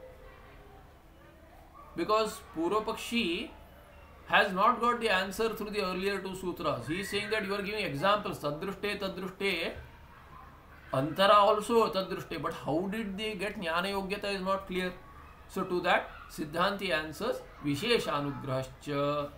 because Purva Pakshi has not got the answer through the earlier two sutras. He is saying that you are giving examples, tadrushte, antara also tadrushte, but how did they get jnana yogyata is not clear. So to that Siddhanti answers visheshanugrahascha.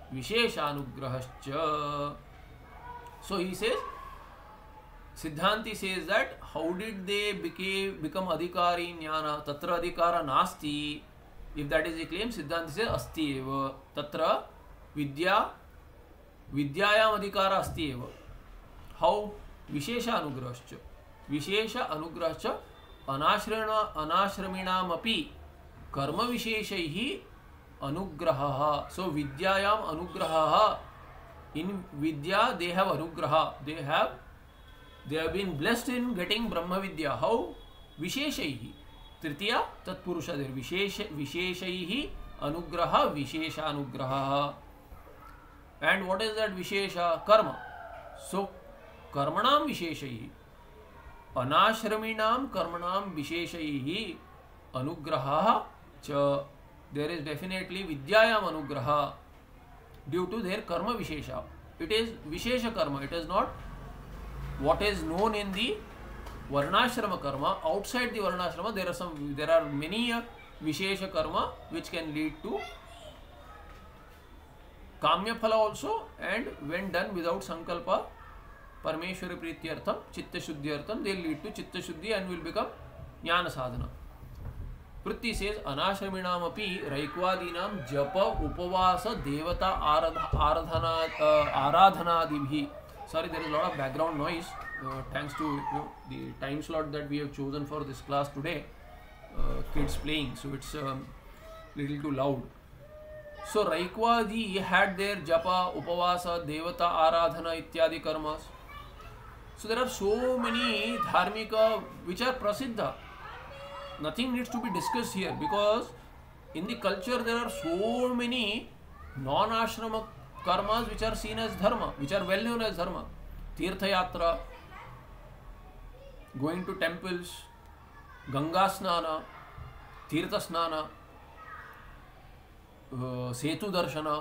So he says, Siddhanti says that how did they become adhikari in jnana? Tatra adhikara nasti. If that is the claim, Siddhanti says asti eva. Tatra vidyayam adhikara asti eva. How? Vishesha anugrahascha anashraminam api karma visheshaihi anugraha. So vidyayam anugraha In Vidya, they have Anugraha. They have been blessed in getting Brahma Vidya. How? Visheshaihi. Tritiya Tatpurusha there. Visheshaihi Anugraha Vishesha Anugraha. And what is that Vishesha? Karma. So, Karmanam Visheshaihi. Anashraminam Karmanam Visheshaihi Anugraha cha. There is definitely Vidyayam Anugraha due to their Karma Vishesha. It is Vishesha Karma. It is not what is known in the Varnashrama Karma. Outside the Varnashrama, there are many Vishesha Karma which can lead to Kamya Phala also, and when done without Sankalpa, Parmeshwara Prityartham, Chitta Shuddhyartham, they lead to Chitta Shuddhi and will become Jnana Sadhana. Prithi says, Anashraminam api Raikwadinam Japa Upavasa Devata Aradhanadibhi. Sorry, there is a lot of background noise. Thanks to the time slot that we have chosen for this class today. Kids playing, so it's little too loud. So Raikwadi had their Japa, Upavasa, Devata Aradhana ityadi karmas. So there are so many dharmika which are prasiddha. Nothing needs to be discussed here, because in the culture there are so many non-ashrama karmas which are seen as dharma, which are well known as dharma. Tirtha Yatra, going to temples, Ganga Snana, Tirtha Snana, Setu Darshana.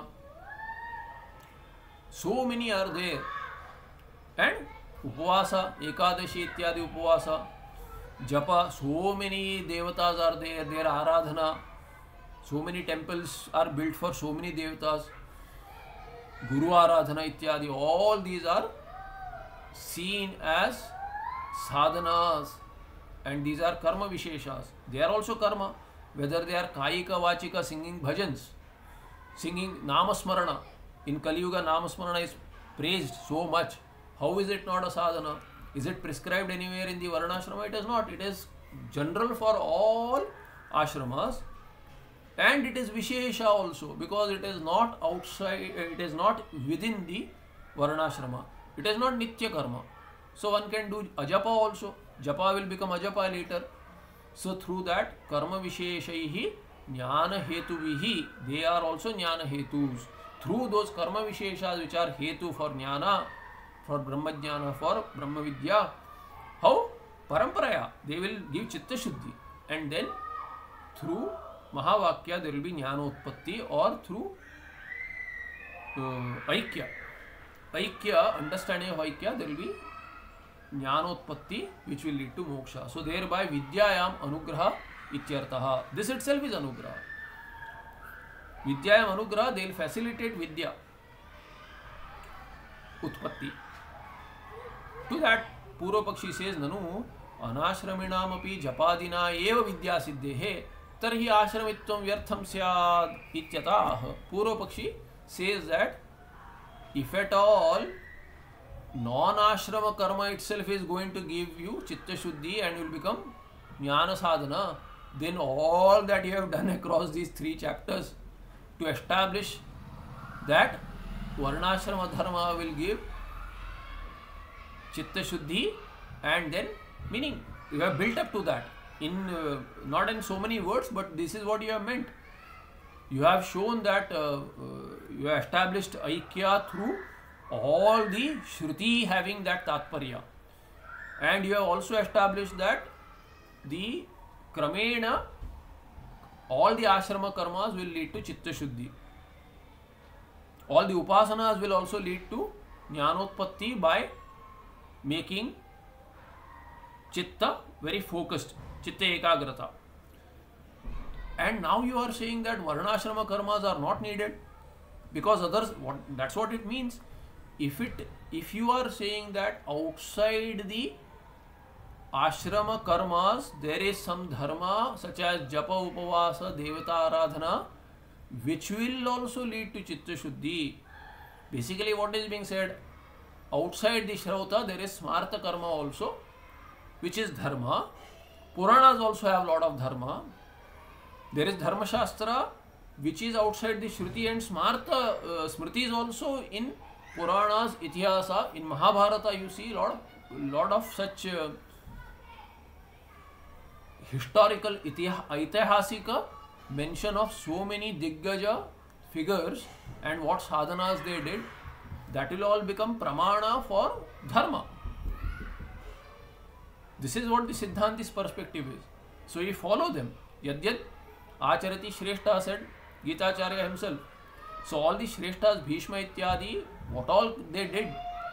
So many are there. And Upavasa, Ekadashi ityadi Upavasa, Japa, so many devatas are there, their Aradhana, so many temples are built for so many devatas, Guru Aradhana ityadi, all these are seen as sadhanas, and these are karma visheshas. They are also karma, whether they are kayika, vachika, singing bhajans, singing namasmarana. In Kali Yuga, namasmarana is praised so much. How is it not a sadhana? Is it prescribed anywhere in the Varnashrama? It is not. It is general for all ashramas, and it is Vishesha also, because it is not outside, it is not within the Varnashrama. It is not Nitya Karma. So one can do Ajapa also. Japa will become Ajapa later. So through that, Karma Visheshaihi Jnana Hetuvihi, they are also Jnana Hetus. Through those Karma Visheshas which are Hetu for Jnana, for Brahma Jnana, for Brahma Vidya. How? Paramparaya. They will give Chitta Shuddhi. And then through Mahavakya there will be Jnanotpatti, or through Aikya. Aikya, understanding of Aikya, there will be Jnanotpatti which will lead to Moksha. So thereby Vidyayam Anugraha Ityartaha. This itself is Anugraha. Vidyayam Anugraha, they will facilitate Vidya Utpatti. To that, Purva Pakshi says, Nanu Anashraminam api Japadina eva Vidya Siddhehe Tarhi Ashramitvam Vyartham Syad Ityatah. Purva Pakshi says that if at all non-ashrama karma itself is going to give you Chitta Shuddhi and you will become Jnana Sadhana, then all that you have done across these 3 chapters to establish that Varnashrama Dharma will give Chitta Shuddhi, and then meaning you have built up to that in not in so many words, but this is what you have meant. You have shown that you have established Aikya through all the Shruti having that Tatparya, and you have also established that the Kramena all the ashrama karmas will lead to Chitta Shuddhi. All the upasanas will also lead to Jnanotpatti by making Chitta very focused, Chitta Ekagrata. And now you are saying that Varnashrama karmas are not needed because others, that's what it means. If you are saying that outside the ashrama karmas there is some dharma such as Japa, Upavasa, Devata Aradhana which will also lead to Chitta Shuddhi. Basically what is being said, outside the Shrauta there is Smarta karma also which is dharma. Puranas also have a lot of dharma. There is Dharma Shastra which is outside the Shruti, and Smarta Smriti is also in Puranas, Itihasa, in Mahabharata you see lot of such historical Aitihasika mention of so many Diggaja figures and what sadhanas they did. That will all become pramana for dharma. This is what the Siddhanti's perspective is. So we follow them. Yadyat Acharati Shrestha said, Gitacharya himself. So all the Shreshthas, Bhishma Ityadi, what all they did,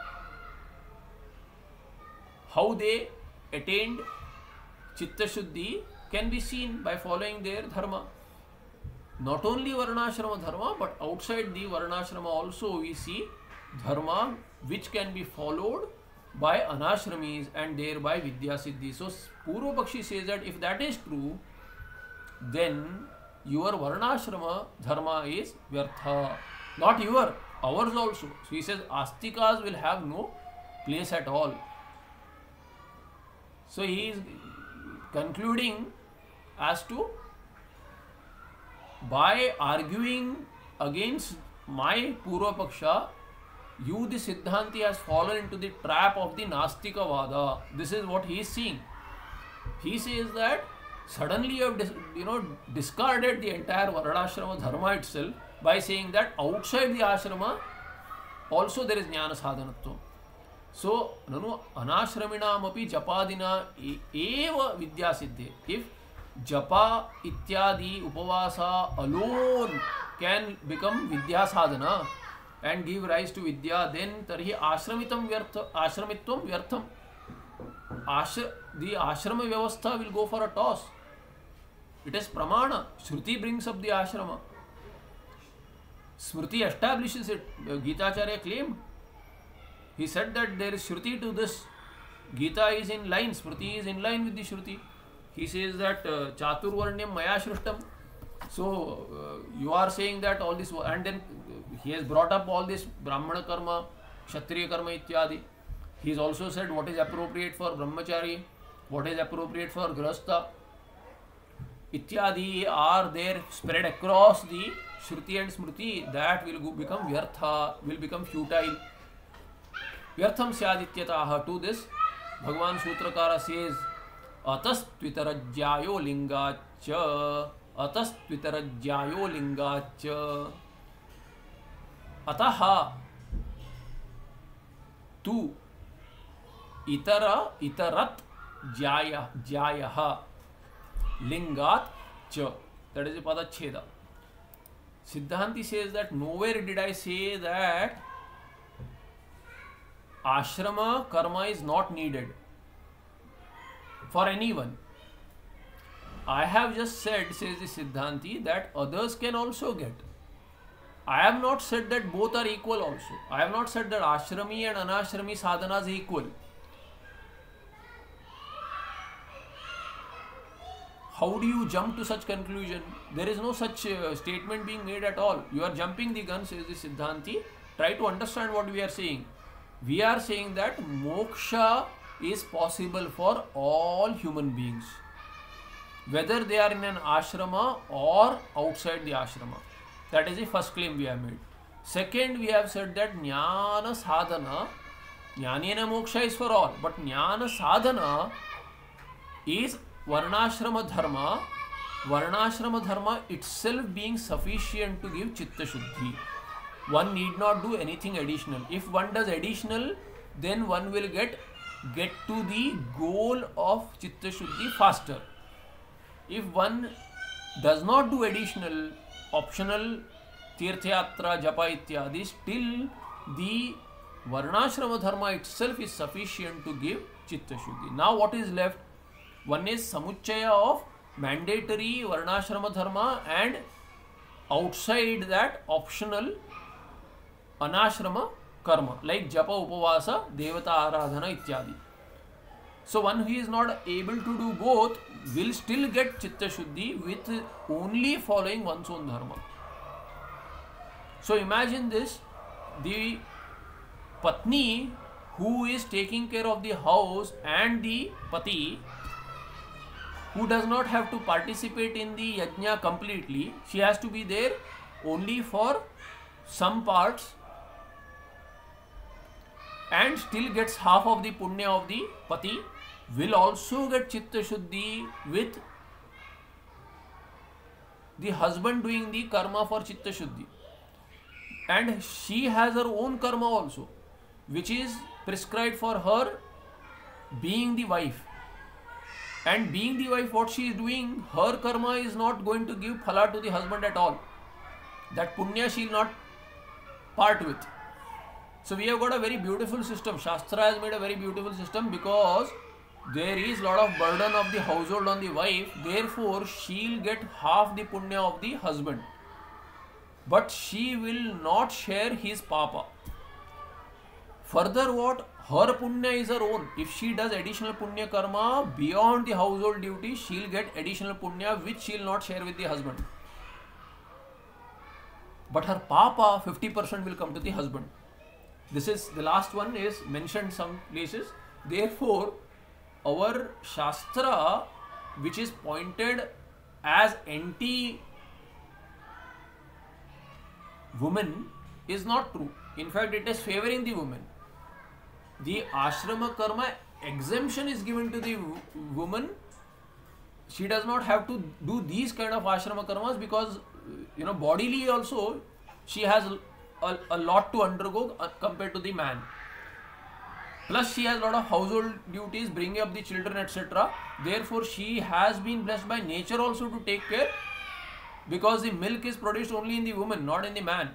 how they attained Chitta Shuddhi can be seen by following their dharma. Not only Varnashrama dharma, but outside the Varnashrama also we see dharma which can be followed by Anashramis and thereby Vidya Siddhi. So Purva Pakshi says that if that is true, then your Varnashrama dharma is Vyartha. Not your, ours also. So he says Astikas will have no place at all. So he is concluding as to, by arguing against my Purva Paksha, you the Siddhanti has fallen into the trap of the Nastika Vada. This is what he is seeing. He says that suddenly you have discarded the entire Varnashrama dharma itself by saying that outside the ashrama also there is Jnana Sadhanatva. So, nanu anashraminam api japadina eva vidya siddhe. If japa ityadi upavasa alone can become vidya sadhana and give rise to vidya, then tarhi ashramitam vyartha, ashramitvam vyartham. The ashrama vyavastha will go for a toss. It is pramana. Shruti brings up the ashrama. Smriti establishes it. Gitacharya claimed. He said that there is Shruti to this. Gita is in line. Smriti is in line with the Shruti. He says that Chaturvarnyam Maya Shrishtam. So you are saying that all this, and then he has brought up all this Brahmana karma, Kshatriya karma ityadi. He has also said what is appropriate for Brahmachari, what is appropriate for Grahastha ityadi are there spread across the Shruti and Smriti. That will become Vyartha, will become futile. Vyartham syadityataha. To this, Bhagavan Sutrakara says, Atastvitarajayo lingacha, Atastvitarajayo lingacha, Ataha tu itarat jayaha lingat cha. That is a padacheda. Siddhanti says that nowhere did I say that ashrama karma is not needed for anyone. I have just said, says the Siddhanti, that others can also get. I have not said that both are equal also. I have not said that ashrami and anashrami sadhana is equal. How do you jump to such conclusion? There is no such statement being made at all. You are jumping the gun, says the Siddhanti. Try to understand what we are saying. We are saying that moksha is possible for all human beings, whether they are in an ashrama or outside the ashrama. That is the first claim we have made. Second, we have said that jnana sadhana, jnanena moksha is for all, but jnana sadhana is varnashrama dharma, varnashrama dharma itself being sufficient to give chitta shuddhi. One need not do anything additional. If one does additional, then one will get to the goal of chitta shuddhi faster. If one does not do additional, optional, tirthayatra, japa ityadi, still the varnashrama dharma itself is sufficient to give chitta shuddhi. Now what is left? One is samuchaya of mandatory varnashrama dharma and outside that optional anashrama karma like japa, upavasa, devata aradhana ityadi. So one who is not able to do both will still get chitta shuddhi with only following one's own dharma. So imagine this, the patni who is taking care of the house and the pati who does not have to participate in the yajna completely, she has to be there only for some parts and still gets half of the punya of the pati will also get chitta shuddhi with the husband doing the karma for chitta shuddhi. And she has her own karma also, which is prescribed for her being the wife. And being the wife, what she is doing, her karma is not going to give phala to the husband at all. That punya she will not part with. So we have got a very beautiful system. Shastra has made a very beautiful system because there is lot of burden of the household on the wife. Therefore, she'll get half the punya of the husband. But she will not share his papa. Further what? Her punya is her own. If she does additional punya karma beyond the household duty, she'll get additional punya which she'll not share with the husband. But her papa, 50% will come to the husband. This is the last one is mentioned some places. Therefore, our Shastra, which is pointed as anti-woman, is not true. In fact, it is favoring the woman. The ashrama karma exemption is given to the woman. She does not have to do these kind of ashrama karmas because, bodily also she has a lot to undergo compared to the man. Plus she has a lot of household duties, bringing up the children, etc. Therefore, she has been blessed by nature also to take care, because the milk is produced only in the woman, not in the man.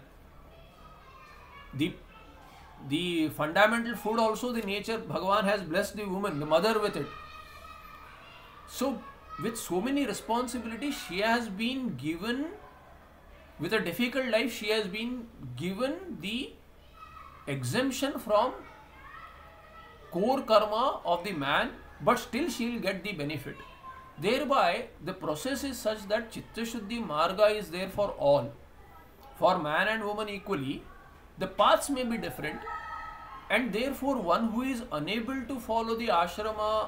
The fundamental food also, the nature, Bhagavan has blessed the woman, the mother, with it. So, with so many responsibilities, she has been given, with a difficult life, she has been given the exemption from core karma of the man, but still she will get the benefit. Thereby, the process is such that Chitta Shuddhi Marga is there for all. For man and woman equally, the paths may be different, and therefore one who is unable to follow the ashrama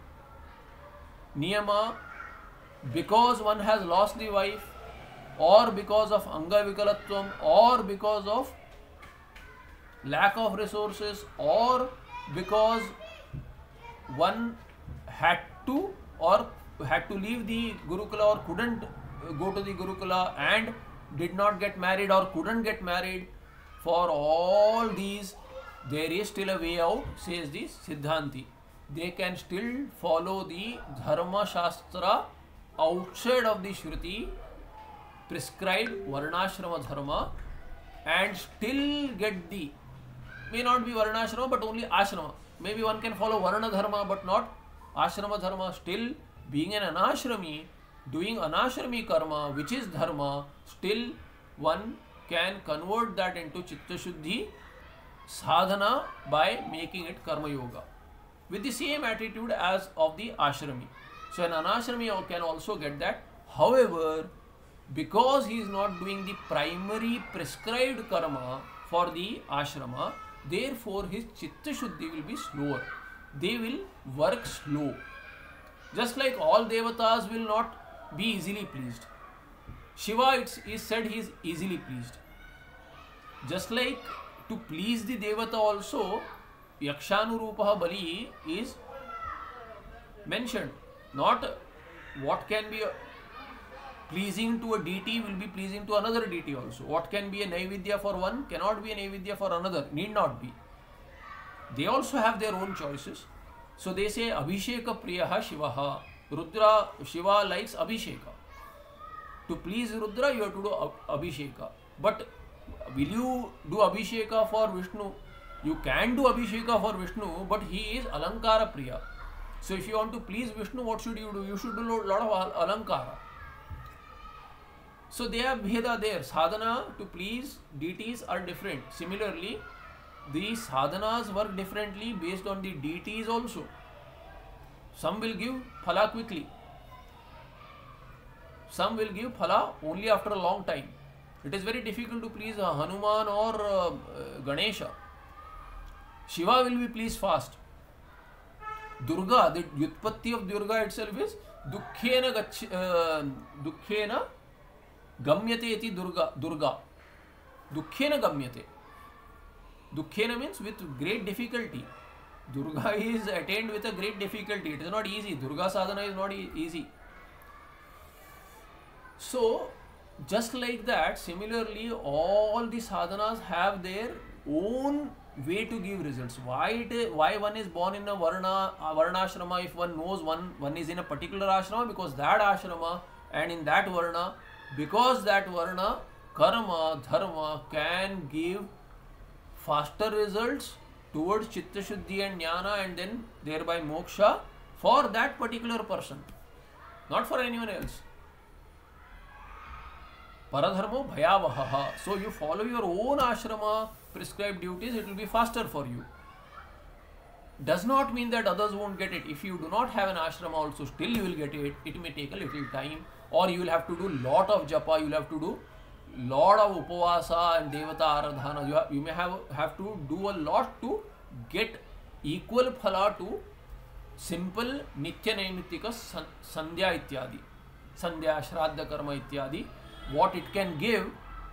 niyama because one has lost the wife, or because of anga vikalatvam, or because of lack of resources, or because one had to leave the Gurukula or couldn't go to the Gurukula and did not get married or couldn't get married, for all these there is still a way out, says the Siddhanti. They can still follow the Dharma Shastra outside of the Shruti prescribed Varnashrama Dharma and still get the, may not be Varnashrama but only Ashrama. Maybe one can follow Varna Dharma but not Ashrama Dharma. Still, being an Anashrami, doing Anashrami karma, which is Dharma, still one can convert that into Chitta Shuddhi sadhana by making it Karma Yoga with the same attitude as of the Ashrami. So an Anashrami can also get that. However, because he is not doing the primary prescribed karma for the ashrama, therefore his Chitta Shuddhi will be slower. They will work slow. Just like all devatas will not be easily pleased. Shiva, it is said, he is easily pleased. Just like to please the devata also, Yakshanurupaha Bali is mentioned. Not what can be pleasing to a deity will be pleasing to another deity also. What can be a Naividya for one cannot be a Naividya for another, need not be. They also have their own choices. So they say Abhisheka Priyaha Shivaha. Rudra, Shiva likes Abhisheka. To please Rudra, you have to do Abhisheka. But will you do Abhisheka for Vishnu? You can do Abhisheka for Vishnu, but he is Alankara Priya. So if you want to please Vishnu, what should you do? You should do a lot of Alankara. So they have Bheda there. Sadhana to please deities are different. Similarly, the sadhanas work differently based on the deities also. Some will give phala quickly. Some will give phala only after a long time. It is very difficult to please Hanuman or Ganesha. Shiva will be pleased fast. Durga, the Yutpatti of Durga itself is Dukkhena Gamyate iti Durga. Dukkhena Gamyate. Dukkhena means with great difficulty. Durga is attained with a great difficulty. It is not easy. Durga sadhana is not easy. So, just like that, similarly, all the sadhanas have their own way to give results. Why one is born in a varnashrama? If one knows one is in a particular ashrama, because that ashrama and in that varna, because that varna, karma, dharma can give faster results towards chitta shuddhi and jnana, and then thereby moksha for that particular person, not for anyone else. Paradharmo bhayavaha. So you follow your own ashrama prescribed duties, it will be faster for you. Does not mean that others won't get it. If you do not have an ashrama also, still you will get it. It may take a little time, or you will have to do lot of japa, you will have to do lot of upavasa and devata aradhana. You may have to do a lot to get equal phala to simple nitya naimittika sandhya ityadi, sandhya shraddha karma ityadi. What it can give,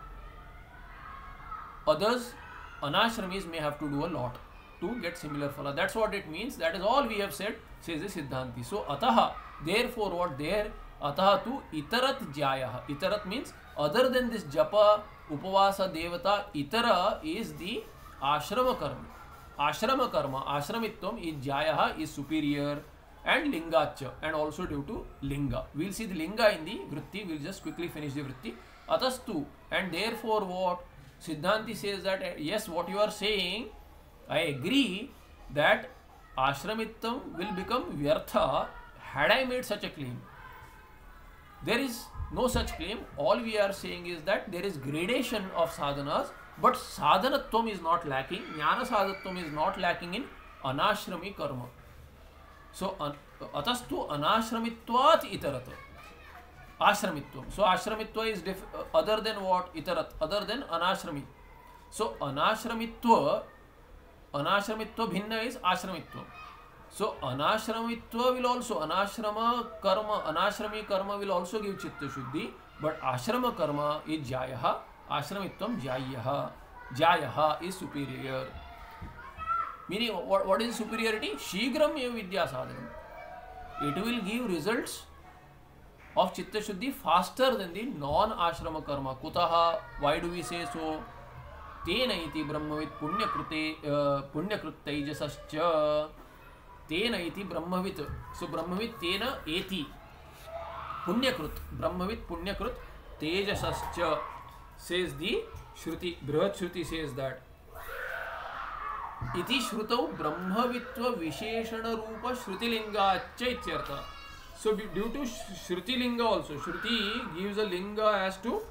others, anashramis, may have to do a lot to get similar phala. That's what it means. That is all we have said, says the Siddhanti. So, ataha, therefore, what there, ataha tu itarat jyayaha. Itarat means other than this japa, upavasa, devata, itara is the ashrama karma. Ashrama karma, ashramitvam is jyayaha, is superior, and lingacha, and also due to linga. We will see the linga in the vritti. We will just quickly finish the vritti. Atastu, and therefore what Siddhanti says that yes, what you are saying, I agree that ashramittam will become vyartha had I made such a claim. There is no such claim. All we are saying is that there is gradation of sadhanas, but sadhanatvam is not lacking. Jnana sadhatvam is not lacking in anashrami karma. So, atastu anashramitvat itarat. Ashramitvam. So, ashramitva is other than what? Itarat. Other than anashrami. So, anashramitva bhinna is ashramitva. So, anashramitva will also, anashrami karma will also give chitta shuddhi, but ashrama karma is jayaha. Ashramitvam jayaha is superior. Meaning, what is superiority? Shigram eva vidya sadhanam. It will give results of chitta shuddhi faster than the non-ashrama karma. Kutaha, why do we say so? Tena iti brahmavit punyakrut tejasascha. Tena iti brahmavit. So brahmavit tena eti. Punyakrut. Brahmavit punyakrut tejasascha. Says the Shruti. Brihat Shruti says that. Iti shrutau brahmavitva visheshana rupa shrutilingacha ityartha. So due to shrutilinga also, Shruti gives a linga as to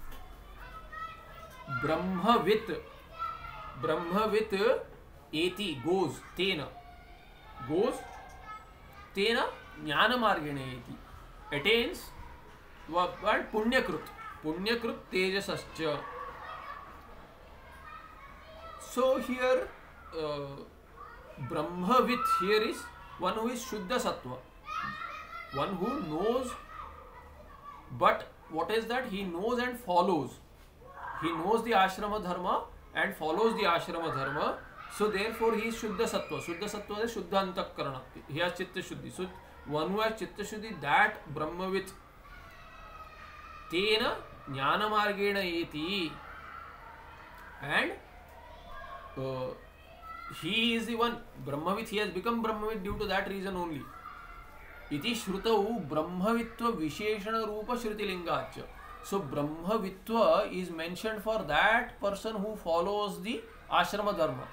brahmavit. Brahmavit eti goes, tena jnana margene eti. Attains what? Punyakrut tejasascha. So here Brahmavit here is one who is Shuddha Sattva, one who knows, but what is that? He knows and follows. He knows the ashrama dharma and follows the ashrama dharma. So therefore he is Shuddha Sattva. Shuddha Sattva is Shuddha Antakarana. He has Chitta Shuddhi. So one who has Chitta Shuddhi, that Brahmavit Tena Jnana Margena Eti, and he is the one, Brahmavit, he has become Brahmavit due to that reason only. Iti Shrutau Brahmavitva Visheshana Rupa Shrutilingacha. So Brahmavitva is mentioned for that person who follows the ashrama dharma.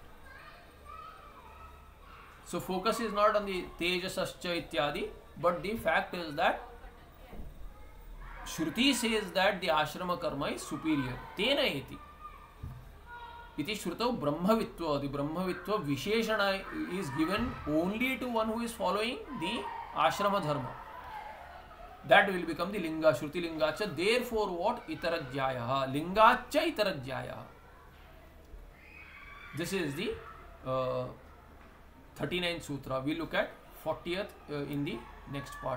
So focus is not on the Tejasascha ityadi, but the fact is that Shruti says that the ashrama karma is superior. Tena eti. Iti Shrutau Brahmavitva. The Brahmavitva Visheshana is given only to one who is following the ashrama dharma. That will become the linga, Shruti lingacha. Therefore what? Itarajyayaha. Lingacha itarajyayaha. This is the 39th sutra. We look at 40th in the next part.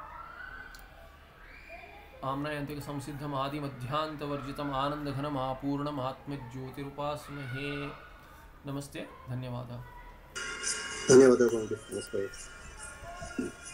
आम्नायन्तिक संसिद्धम आदि मध्यांत वर्जितम आनंद घनम आपूर्णम आत्म ज्योतिरुपास्महे. नमस्ते, धन्यवादः। धन्यवादः महोदय, नमस्ते।